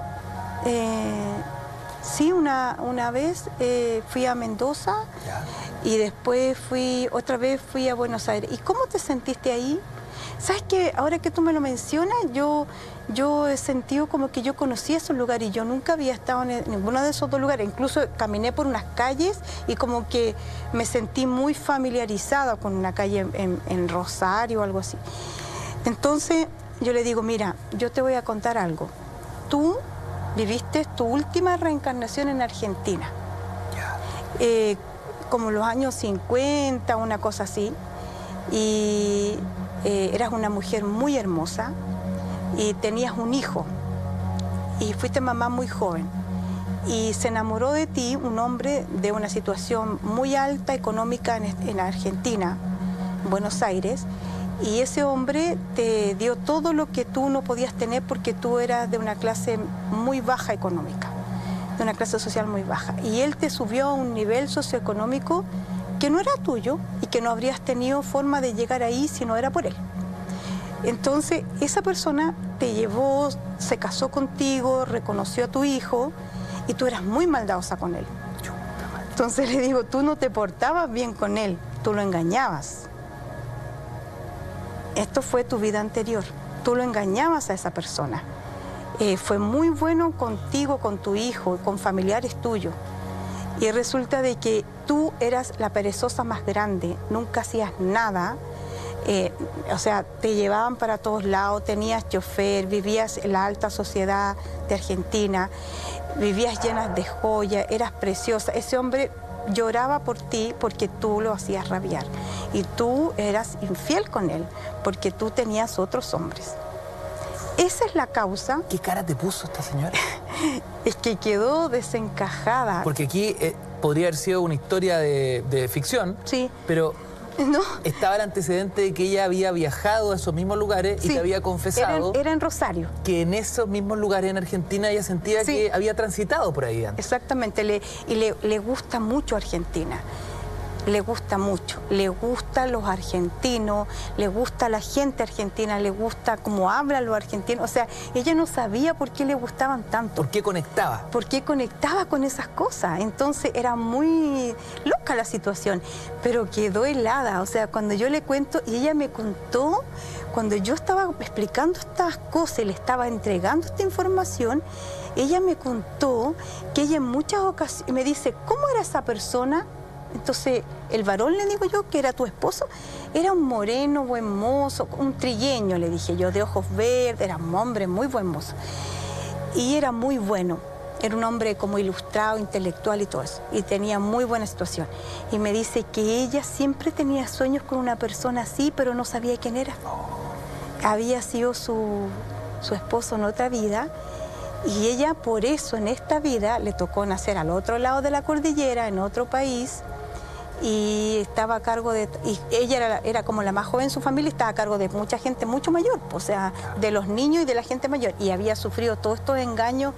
sí, una vez fui a Mendoza y después otra vez fui a Buenos Aires. ¿Y cómo te sentiste ahí? ¿Sabes qué? Ahora que tú me lo mencionas, yo he sentido como que yo conocía esos lugares y yo nunca había estado en ninguno de esos 2 lugares. Incluso caminé por unas calles y como que me sentí muy familiarizada con una calle en Rosario o algo así. Entonces yo le digo, mira, yo te voy a contar algo. Tú viviste tu última reencarnación en Argentina. Como los años 50, una cosa así. Y eras una mujer muy hermosa y tenías un hijo. Y fuiste mamá muy joven. Y se enamoró de ti un hombre de una situación muy alta económica en Argentina, en Buenos Aires. Y ese hombre te dio todo lo que tú no podías tener porque tú eras de una clase muy baja económica, de una clase social muy baja. Y él te subió a un nivel socioeconómico que no era tuyo y que no habrías tenido forma de llegar ahí si no era por él. Entonces, esa persona te llevó, se casó contigo, reconoció a tu hijo y tú eras muy maldadosa con él. Entonces le digo, tú no te portabas bien con él, tú lo engañabas. Esto fue tu vida anterior, tú lo engañabas a esa persona. Fue muy bueno contigo, con tu hijo, con familiares tuyos. Y resulta de que tú eras la perezosa más grande, nunca hacías nada. O sea, te llevaban para todos lados, tenías chofer, vivías en la alta sociedad de Argentina, vivías llenas de joyas, eras preciosa. Ese hombre lloraba por ti porque tú lo hacías rabiar. Y tú eras infiel con él porque tú tenías otros hombres. Esa es la causa. ¿Qué cara te puso esta señora? Es que quedó desencajada. Porque aquí podría haber sido una historia de ficción, sí, pero no, estaba el antecedente de que ella había viajado a esos mismos lugares y te había confesado era en Rosario. Que en esos mismos lugares en Argentina ella sentía que había transitado por ahí antes. Exactamente, le gusta mucho Argentina. Le gusta mucho, le gustan los argentinos, le gusta la gente argentina, le gusta cómo hablan los argentinos. O sea, ella no sabía por qué le gustaban tanto. ¿Por qué conectaba? ¿Por qué conectaba con esas cosas? Entonces era muy loca la situación, pero quedó helada. O sea, cuando yo le cuento, y ella me contó, cuando yo estaba explicando estas cosas y le estaba entregando esta información, ella me contó que ella en muchas ocasiones me dice, ¿cómo era esa persona? Entonces, el varón, le digo yo, que era tu esposo, era un moreno, buen mozo, un trigueño, le dije yo, de ojos verdes, era un hombre muy buen mozo. Y era muy bueno. Era un hombre como ilustrado, intelectual y todo eso. Y tenía muy buena situación. Y me dice que ella siempre tenía sueños con una persona así, pero no sabía quién era. Había sido su esposo en otra vida. Y ella por eso en esta vida le tocó nacer al otro lado de la cordillera, en otro país. Y estaba a cargo de... Y ella era como la más joven en su familia, estaba a cargo de mucha gente mucho mayor. O sea, de los niños y de la gente mayor. Y había sufrido todos estos engaños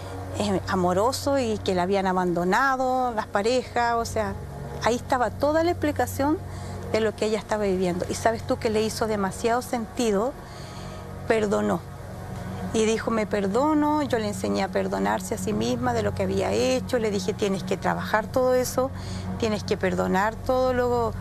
amoroso y que la habían abandonado, las parejas, o sea, ahí estaba toda la explicación de lo que ella estaba viviendo. Y sabes tú que le hizo demasiado sentido, perdonó. Y dijo, me perdono, yo le enseñé a perdonarse a sí misma de lo que había hecho, le dije, tienes que trabajar todo eso, tienes que perdonar todo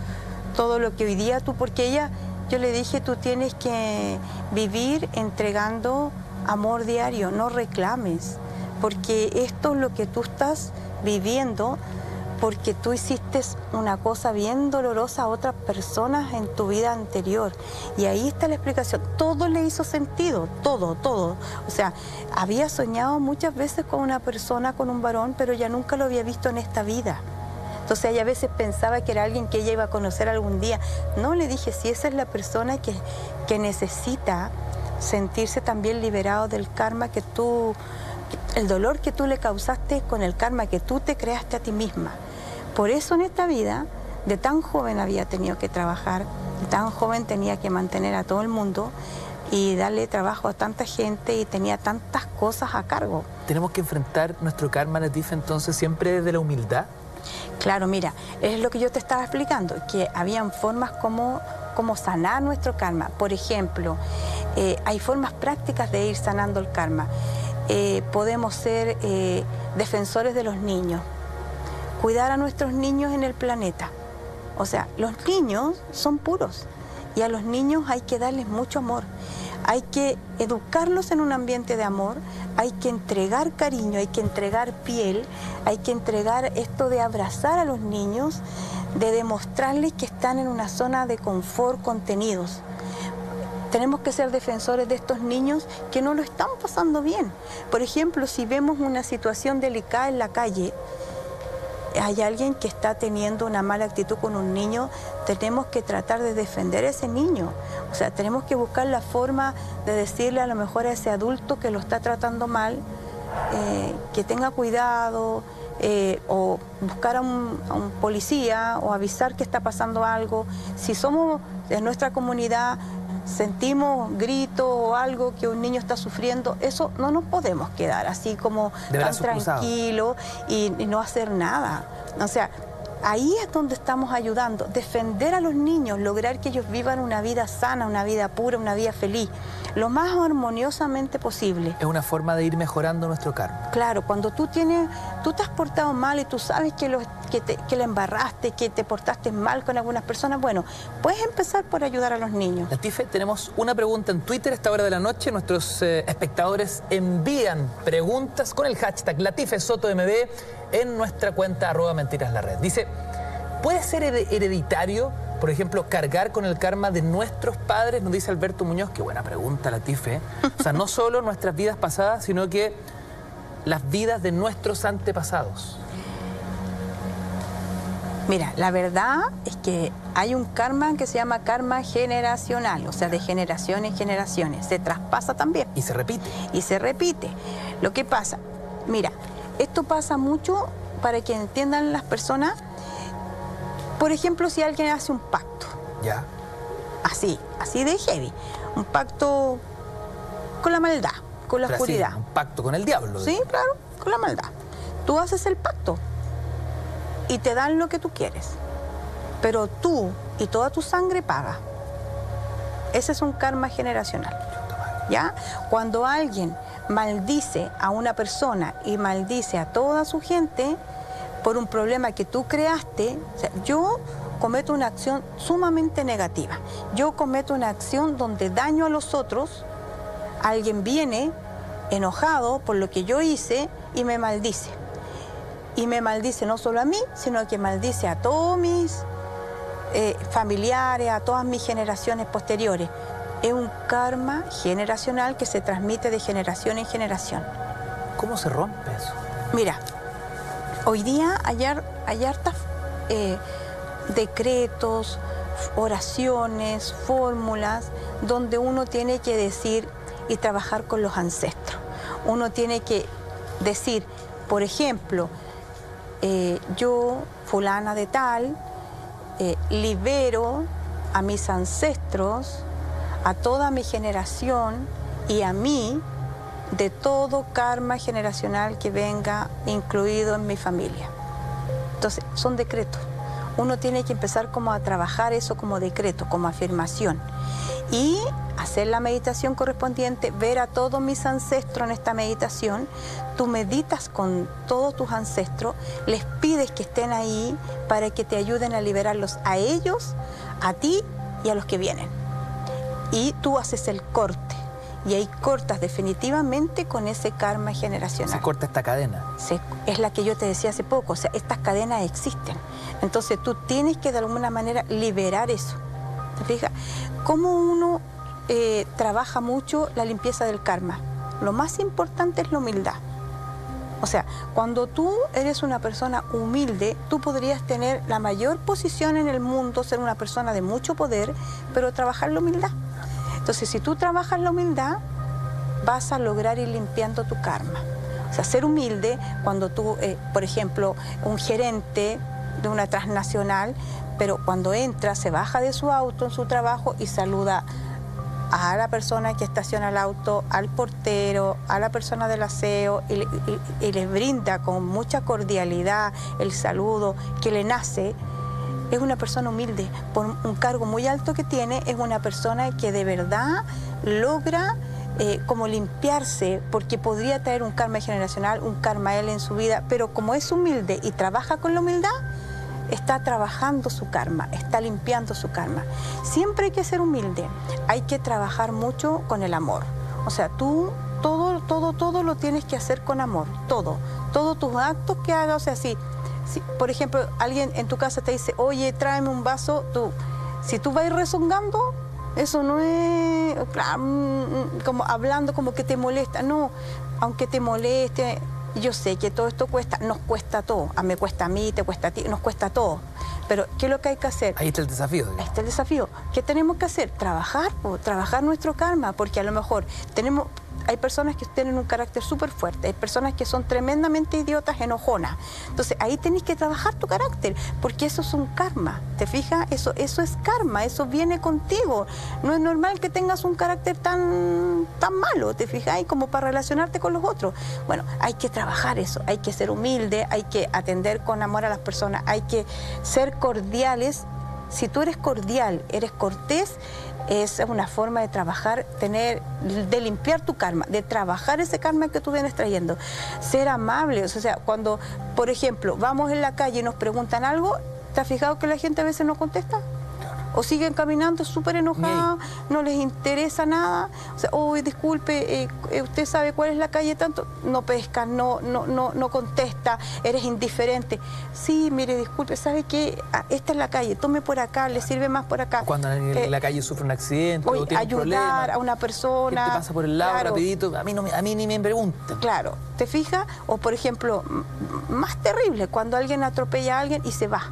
lo que hoy día tú, porque yo le dije, tú tienes que vivir entregando amor diario, no reclames. Porque esto es lo que tú estás viviendo, porque tú hiciste una cosa bien dolorosa a otras personas en tu vida anterior. Y ahí está la explicación. Todo le hizo sentido, todo, todo. O sea, había soñado muchas veces con una persona, con un varón, pero ya nunca lo había visto en esta vida. Entonces ella a veces pensaba que era alguien que ella iba a conocer algún día. No, le dije, si esa es la persona que necesita sentirse también liberado del karma que tú... el dolor que tú le causaste con el karma que tú te creaste a ti misma. Por eso en esta vida, de tan joven había tenido que trabajar, de tan joven tenía que mantener a todo el mundo y darle trabajo a tanta gente y tenía tantas cosas a cargo. ¿Tenemos que enfrentar nuestro karma, Latife, entonces siempre desde la humildad? Claro, mira, es lo que yo te estaba explicando, que habían formas como sanar nuestro karma. Por ejemplo, hay formas prácticas de ir sanando el karma. Podemos ser defensores de los niños, cuidar a nuestros niños en el planeta. O sea, los niños son puros y a los niños hay que darles mucho amor. Hay que educarlos en un ambiente de amor, hay que entregar cariño, hay que entregar piel, hay que entregar esto de abrazar a los niños, de demostrarles que están en una zona de confort contenidos. Tenemos que ser defensores de estos niños que no lo están pasando bien. Por ejemplo, si vemos una situación delicada en la calle, hay alguien que está teniendo una mala actitud con un niño, tenemos que tratar de defender a ese niño. O sea, tenemos que buscar la forma de decirle a lo mejor a ese adulto que lo está tratando mal, que tenga cuidado, o buscar a un policía o avisar que está pasando algo. Si somos de nuestra comunidad, sentimos gritos o algo que un niño está sufriendo, eso no nos podemos quedar así como tan tranquilo y no hacer nada. O sea, ahí es donde estamos ayudando, defender a los niños, lograr que ellos vivan una vida sana, una vida pura, una vida feliz, lo más armoniosamente posible. Es una forma de ir mejorando nuestro karma. Claro, cuando tú te has portado mal y tú sabes que la embarraste, que te portaste mal con algunas personas, bueno, puedes empezar por ayudar a los niños. Latife, tenemos una pregunta en Twitter a esta hora de la noche. Nuestros espectadores envían preguntas con el hashtag LatifeSotoMB en nuestra cuenta @mentiraslarred. Dice, ¿puede ser hereditario, por ejemplo, cargar con el karma de nuestros padres? Nos dice Alberto Muñoz. Qué buena pregunta, Latife. O sea, no solo nuestras vidas pasadas, sino que las vidas de nuestros antepasados. Mira, la verdad es que hay un karma que se llama karma generacional, o sea, de generación en generaciones. Se traspasa también. Y se repite. Y se repite. Lo que pasa, mira, esto pasa mucho para que entiendan las personas. Por ejemplo, si alguien hace un pacto. Ya. Así de heavy. Un pacto con la maldad, con la oscuridad. Así, un pacto con el diablo. Sí, claro, con la maldad. Tú haces el pacto y te dan lo que tú quieres. Pero tú y toda tu sangre paga. Ese es un karma generacional. ¿Ya? Cuando alguien maldice a una persona y maldice a toda su gente por un problema que tú creaste, o sea, yo cometo una acción sumamente negativa. Yo cometo una acción donde daño a los otros, alguien viene enojado por lo que yo hice y me maldice. Y me maldice no solo a mí, sino que maldice a todos mis familiares, a todas mis generaciones posteriores. Es un karma generacional que se transmite de generación en generación. ¿Cómo se rompe eso? Mira, hoy día hay hartas decretos, oraciones, fórmulas, donde uno tiene que decir y trabajar con los ancestros. Uno tiene que decir, por ejemplo, yo, fulana de tal, libero a mis ancestros, a toda mi generación y a mí de todo karma generacional que venga incluido en mi familia. Entonces, son decretos. Uno tiene que empezar como a trabajar eso como decreto, como afirmación. Y hacer la meditación correspondiente, ver a todos mis ancestros en esta meditación. Tú meditas con todos tus ancestros, les pides que estén ahí para que te ayuden a liberarlos a ellos, a ti y a los que vienen. Y tú haces el corte. Y ahí cortas definitivamente con ese karma generacional. Se corta esta cadena. Es la que yo te decía hace poco, o sea, estas cadenas existen. Entonces tú tienes que de alguna manera liberar eso. ¿Te fijas? ¿Cómo uno trabaja mucho la limpieza del karma? Lo más importante es la humildad. O sea, cuando tú eres una persona humilde, tú podrías tener la mayor posición en el mundo, ser una persona de mucho poder, pero trabajar la humildad. Entonces, si tú trabajas la humildad, vas a lograr ir limpiando tu karma. O sea, ser humilde cuando tú, por ejemplo, un gerente de una transnacional, pero cuando entra, se baja de su auto en su trabajo y saluda a la persona que estaciona el auto, al portero, a la persona del aseo y les brinda con mucha cordialidad el saludo que le nace. Es una persona humilde, por un cargo muy alto que tiene, es una persona que de verdad logra como limpiarse, porque podría traer un karma generacional, un karma él en su vida, pero como es humilde y trabaja con la humildad, está trabajando su karma, está limpiando su karma. Siempre hay que ser humilde, hay que trabajar mucho con el amor. O sea, tú todo lo tienes que hacer con amor, todos tus actos que hagas, o sea, si por ejemplo, alguien en tu casa te dice, oye, tráeme un vaso, si tú vas rezongando, eso no es como hablando como que te molesta. No, aunque te moleste, yo sé que todo esto cuesta, nos cuesta todo. Me cuesta a mí, te cuesta a ti, nos cuesta a todos. Pero, ¿qué es lo que hay que hacer? Ahí está el desafío. Ahí está el desafío. ¿Qué tenemos que hacer? Trabajar nuestro karma, porque a lo mejor hay personas que tienen un carácter súper fuerte, hay personas que son tremendamente idiotas, enojonas. Entonces, ahí tenés que trabajar tu carácter, porque eso es un karma. ¿Te fijas? Eso es karma, eso viene contigo. No es normal que tengas un carácter tan malo, ¿te fijas? Como para relacionarte con los otros. Bueno, hay que trabajar eso, hay que ser humilde, hay que atender con amor a las personas, hay que ser cordiales. Si tú eres cordial, eres cortés, es una forma de trabajar, de limpiar tu karma, de trabajar ese karma que tú vienes trayendo. Ser amables, o sea, cuando, por ejemplo, vamos en la calle y nos preguntan algo, ¿te has fijado que la gente a veces no contesta? O siguen caminando súper enojados, no les interesa nada. O sea, uy, disculpe, usted sabe cuál es la calle tanto, no pesca, no contesta, eres indiferente. Sí, mire, disculpe, ¿sabe qué? Esta es la calle, tome por acá, le sirve más por acá. Cuando en la calle sufre un accidente o tiene un problema, ayudar a una persona. Que te pasa por el lado, claro, rapidito, a mí ni me preguntan. Claro, ¿te fijas? O por ejemplo, más terrible, cuando alguien atropella a alguien y se va,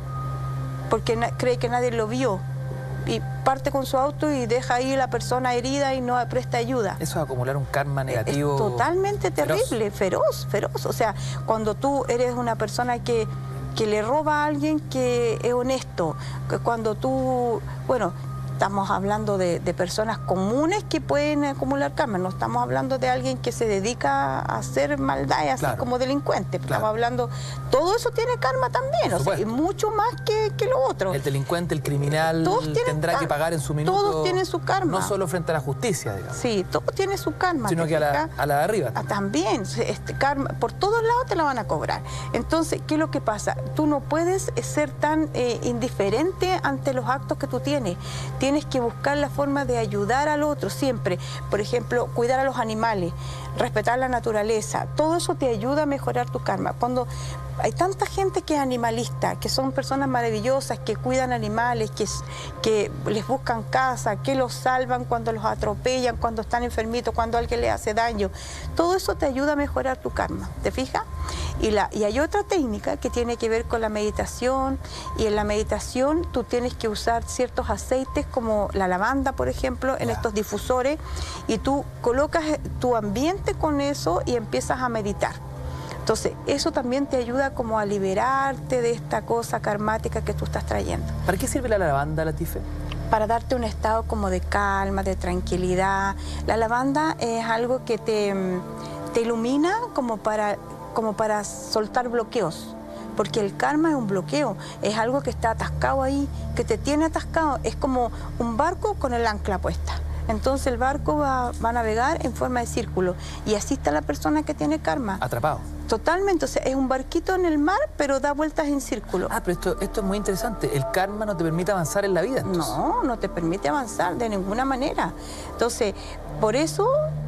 porque cree que nadie lo vio y parte con su auto y deja ahí a la persona herida y no presta ayuda. Eso es acumular un karma negativo. Es totalmente terrible, feroz. O sea, cuando tú eres una persona que le roba a alguien que es honesto, que cuando tú, bueno, estamos hablando de personas comunes que pueden acumular karma, no estamos hablando de alguien que se dedica a hacer maldad, así como delincuente. Claro. Estamos hablando, todo eso tiene karma también, o sea, y mucho más que lo otro. El delincuente, el criminal, tendrá que pagar en su minuto. Todos tienen su karma. No solo frente a la justicia, digamos. Sí, todo tiene su karma. Sino que a la de arriba. También, karma, por todos lados te la van a cobrar. Entonces, ¿qué es lo que pasa? Tú no puedes ser tan indiferente ante los actos que tú tienes. Tienes que buscar la forma de ayudar al otro siempre. Por ejemplo, cuidar a los animales, respetar la naturaleza. Todo eso te ayuda a mejorar tu karma. Cuando hay tanta gente que es animalista, que son personas maravillosas, que cuidan animales, que les buscan casa, que los salvan cuando los atropellan, cuando están enfermitos, cuando alguien les hace daño. Todo eso te ayuda a mejorar tu karma, ¿te fijas? Y hay otra técnica que tiene que ver con la meditación, y en la meditación tú tienes que usar ciertos aceites como la lavanda, por ejemplo, en estos difusores, y tú colocas tu ambiente con eso y empiezas a meditar. Entonces, eso también te ayuda como a liberarte de esta cosa karmática que tú estás trayendo. ¿Para qué sirve la lavanda, Latife? Para darte un estado como de calma, de tranquilidad. La lavanda es algo que te ilumina como para soltar bloqueos, porque el karma es un bloqueo, es algo que está atascado ahí, que te tiene atascado, es como un barco con el ancla puesta. Entonces el barco va a navegar en forma de círculo, y así está la persona que tiene karma. Atrapado. Totalmente, o sea, es un barquito en el mar, pero da vueltas en círculo. Ah, pero esto es muy interesante. El karma no te permite avanzar en la vida, entonces. No, no te permite avanzar de ninguna manera. Entonces, por eso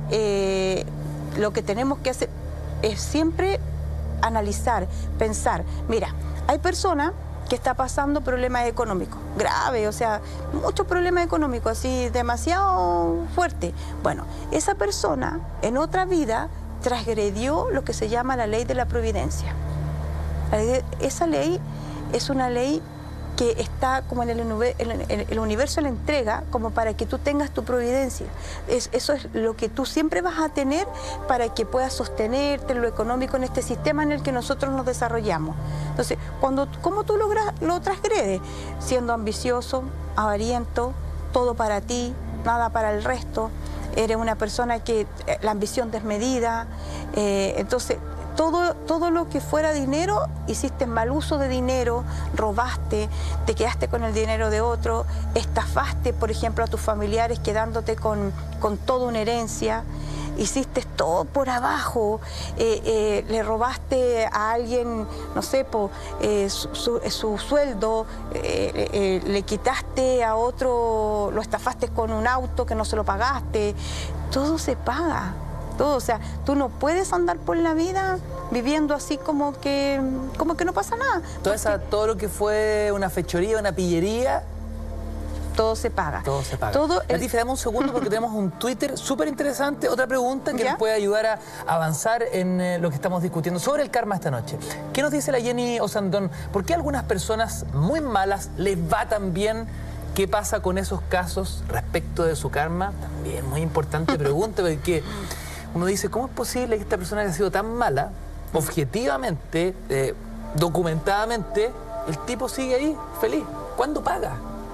lo que tenemos que hacer es siempre analizar, pensar. Mira, hay personas que están pasando problemas económicos graves, o sea, muchos problemas económicos, así demasiado fuertes. Bueno, esa persona en otra vida transgredió lo que se llama la ley de la providencia. Esa ley es una ley que está como en el universo, la entrega como para que tú tengas tu providencia. Eso es lo que tú siempre vas a tener para que puedas sostenerte en lo económico en este sistema en el que nosotros nos desarrollamos. Entonces, ¿cómo tú lo transgredes? Siendo ambicioso, avariento, todo para ti, nada para el resto. Eres una persona que la ambición desmedida, entonces todo lo que fuera dinero, hiciste mal uso de dinero, robaste, te quedaste con el dinero de otro, estafaste, por ejemplo, a tus familiares quedándote con toda una herencia, hiciste todo por abajo, le robaste a alguien, no sé, su sueldo, le quitaste a otro, lo estafaste con un auto que no se lo pagaste, todo se paga. Todo, o sea, tú no puedes andar por la vida viviendo así como que no pasa nada. Todo lo que fue una fechoría, una pillería, todo se paga. Todo se paga. Latife, dame un segundo porque tenemos un Twitter súper interesante, otra pregunta que nos puede ayudar a avanzar en lo que estamos discutiendo sobre el karma esta noche. ¿Qué nos dice la Jenny Osandón? ¿Por qué a algunas personas muy malas les va tan bien? ¿Qué pasa con esos casos respecto de su karma? También muy importante pregunta, porque uno dice, ¿cómo es posible que esta persona haya sido tan mala, objetivamente, documentadamente, el tipo sigue ahí, feliz? ¿Cuándo paga?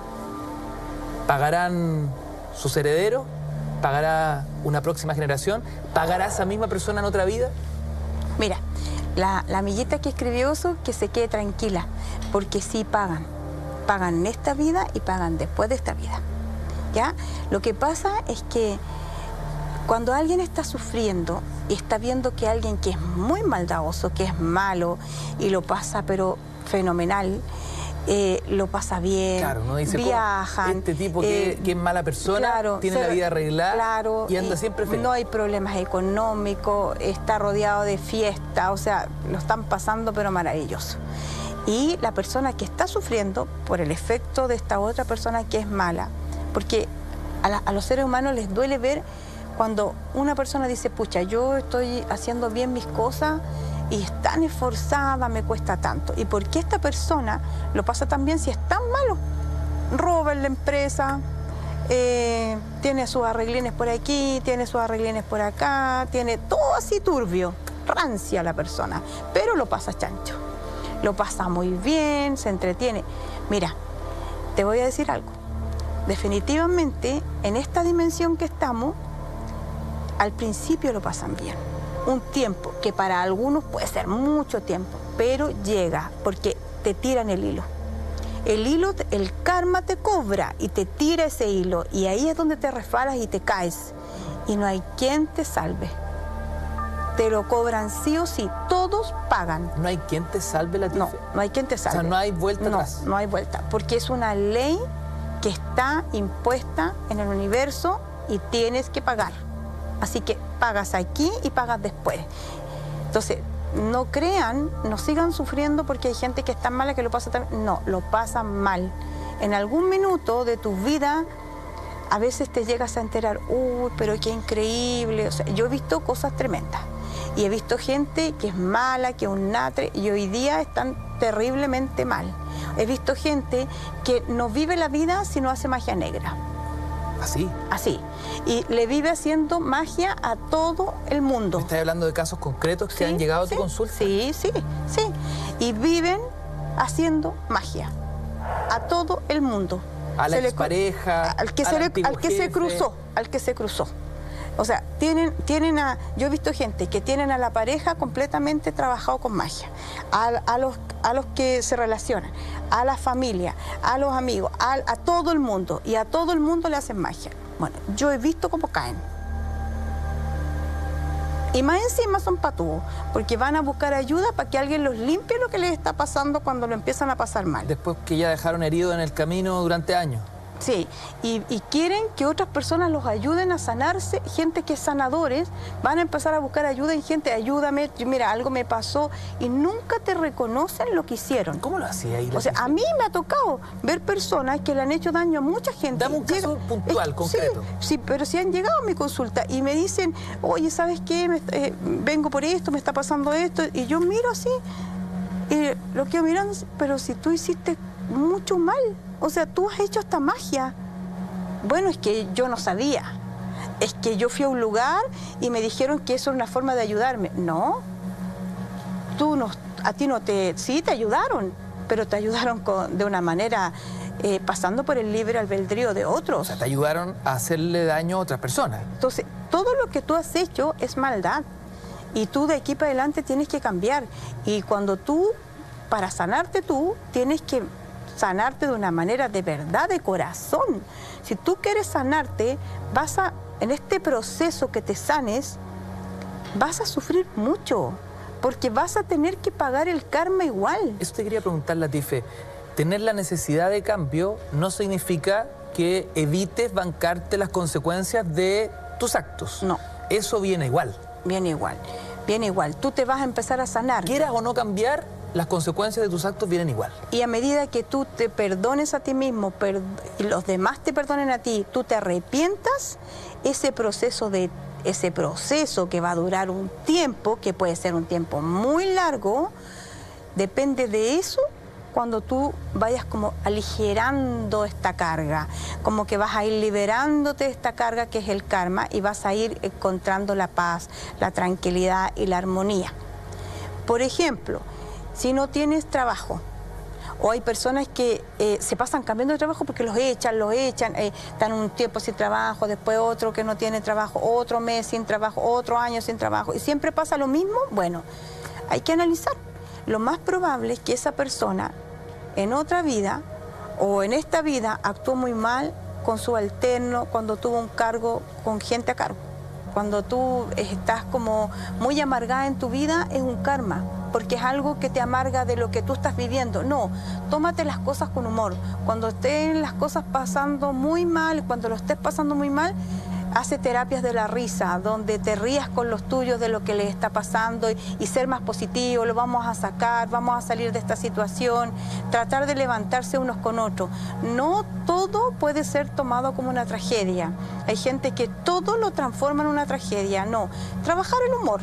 ¿Pagarán sus herederos? ¿Pagará una próxima generación? ¿Pagará esa misma persona en otra vida? Mira, la amiguita que escribió eso, que se quede tranquila, porque sí pagan. Pagan en esta vida y pagan después de esta vida. ¿Ya? Lo que pasa es que cuando alguien está sufriendo y está viendo que alguien que es muy maldadoso, que es malo y lo pasa pero fenomenal, lo pasa bien, claro, uno dice, viajan. Este tipo que es mala persona, claro, tiene la vida arreglada, claro, y anda siempre feliz. No hay problemas económicos, está rodeado de fiesta, o sea, lo están pasando pero maravilloso. Y la persona que está sufriendo por el efecto de esta otra persona que es mala, porque a los seres humanos les duele ver cuando una persona dice, pucha, yo estoy haciendo bien mis cosas y es tan esforzada, me cuesta tanto. ¿Y por qué esta persona lo pasa tan bien si es tan malo? Roba en la empresa, tiene sus arreglines por aquí, tiene sus arreglines por acá, tiene todo así turbio, rancia la persona, pero lo pasa chancho. Lo pasa muy bien, se entretiene. Mira, te voy a decir algo. Definitivamente, en esta dimensión que estamos, al principio lo pasan bien. Un tiempo que para algunos puede ser mucho tiempo, pero llega porque te tiran el hilo. El hilo, el karma te cobra y te tira ese hilo, y ahí es donde te resbalas y te caes. Y no hay quien te salve. Te lo cobran sí o sí, todos pagan. ¿No hay quien te salve, Latife? No hay quien te salve. O sea, no hay vuelta atrás. No hay vuelta, porque es una ley que está impuesta en el universo y tienes que pagar. Así que pagas aquí y pagas después. Entonces, no crean, no sigan sufriendo porque hay gente que es tan mala que lo pasa tan... No, lo pasan mal. En algún minuto de tu vida, a veces te llegas a enterar, uy, pero qué increíble. O sea, yo he visto cosas tremendas. Y he visto gente que es mala, que es un natre, y hoy día están terriblemente mal. He visto gente que no vive la vida si no hace magia negra. ¿Así? Así. Y le vive haciendo magia a todo el mundo. ¿Me estás hablando de casos concretos que han llegado a tu consulta? Sí. Y viven haciendo magia a todo el mundo. A la expareja, al que se cruzó. O sea, yo he visto gente que tienen a la pareja completamente trabajado con magia, a los que se relacionan, a la familia, a los amigos, a todo el mundo, y a todo el mundo le hacen magia. Bueno, yo he visto cómo caen. Y más encima son patúos, porque van a buscar ayuda para que alguien los limpie lo que les está pasando cuando lo empiezan a pasar mal. Después que ya dejaron herido en el camino durante años. Sí, y quieren que otras personas los ayuden a sanarse, gente que es sanadores, van a empezar a buscar ayuda en gente, ayúdame, mira, algo me pasó, y nunca te reconocen lo que hicieron. ¿Cómo lo hacía ahí? O sea, a mí me ha tocado ver personas que le han hecho daño a mucha gente. Dame un caso puntual, concreto. Sí, pero si han llegado a mi consulta y me dicen, oye, ¿sabes qué? Vengo por esto, me está pasando esto, y yo miro así, y lo quedo mirando, pero si tú hiciste mucho mal. O sea, tú has hecho esta magia. Bueno, es que yo no sabía. Es que yo fui a un lugar y me dijeron que eso era una forma de ayudarme. No. A ti no te... Sí, te ayudaron, pero te ayudaron de una manera pasando por el libre albedrío de otros. O sea, te ayudaron a hacerle daño a otras personas. Entonces, todo lo que tú has hecho es maldad. Y tú de aquí para adelante tienes que cambiar. Y cuando tú, para sanarte tú, tienes que sanarte de una manera de verdad, de corazón. Si tú quieres sanarte, en este proceso que te sanes, vas a sufrir mucho, porque vas a tener que pagar el karma igual. Eso te quería preguntar, Latife. Tener la necesidad de cambio no significa que evites bancarte las consecuencias de tus actos. No. Eso viene igual. Viene igual. Tú te vas a empezar a sanar. Quieras o no cambiar, las consecuencias de tus actos vienen igual. Y a medida que tú te perdones a ti mismo y los demás te perdonen a ti, tú te arrepientas, ese proceso que va a durar un tiempo, que puede ser un tiempo muy largo, depende de eso, cuando tú vayas como aligerando esta carga, como que vas a ir liberándote de esta carga que es el karma, y vas a ir encontrando la paz, la tranquilidad y la armonía. Por ejemplo, si no tienes trabajo, o hay personas que se pasan cambiando de trabajo porque los echan, están un tiempo sin trabajo, después otro que no tiene trabajo, otro mes sin trabajo, otro año sin trabajo, y siempre pasa lo mismo. Bueno, hay que analizar. Lo más probable es que esa persona en otra vida o en esta vida actuó muy mal con su alterno cuando tuvo un cargo con gente a cargo. Cuando tú estás como muy amargada en tu vida, es un karma, porque es algo que te amarga de lo que tú estás viviendo. No, tómate las cosas con humor. Cuando estén las cosas pasando muy mal, cuando lo estés pasando muy mal, hace terapias de la risa, donde te rías con los tuyos de lo que les está pasando y ser más positivo, lo vamos a sacar, vamos a salir de esta situación, tratar de levantarse unos con otros. No todo puede ser tomado como una tragedia. Hay gente que todo lo transforma en una tragedia. No, trabajar el humor.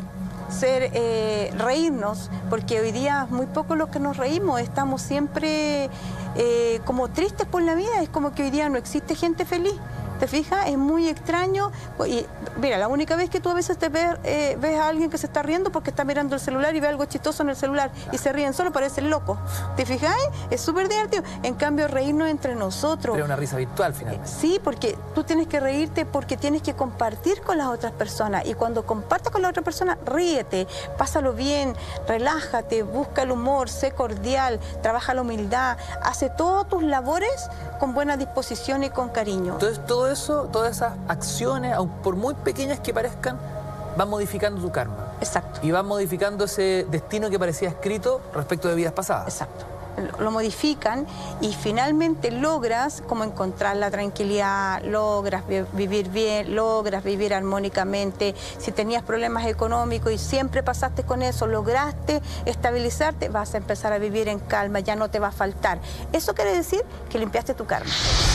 Reírnos, porque hoy día muy poco los que nos reímos, estamos siempre como tristes por la vida, es como que hoy día no existe gente feliz. ¿Te fijas? Es muy extraño. Y mira, la única vez que tú a veces ves a alguien que se está riendo porque está mirando el celular y ve algo chistoso en el celular y se ríen solo, parecen locos. ¿Te fijas? Es súper divertido. En cambio, reírnos entre nosotros. Pero una risa virtual, finalmente. Sí, porque tú tienes que reírte porque tienes que compartir con las otras personas. Y cuando compartas con la otra persona, ríete, pásalo bien, relájate, busca el humor, sé cordial, trabaja la humildad, hace todas tus labores con buena disposición y con cariño. Entonces, todo eso, todas esas acciones, aun por muy pequeñas que parezcan, van modificando tu karma. Exacto. Y van modificando ese destino que parecía escrito respecto de vidas pasadas. Exacto. Lo modifican y finalmente logras como encontrar la tranquilidad, logras vivir bien, logras vivir armónicamente. Si tenías problemas económicos y siempre pasaste con eso, lograste estabilizarte, vas a empezar a vivir en calma, ya no te va a faltar. Eso quiere decir que limpiaste tu karma.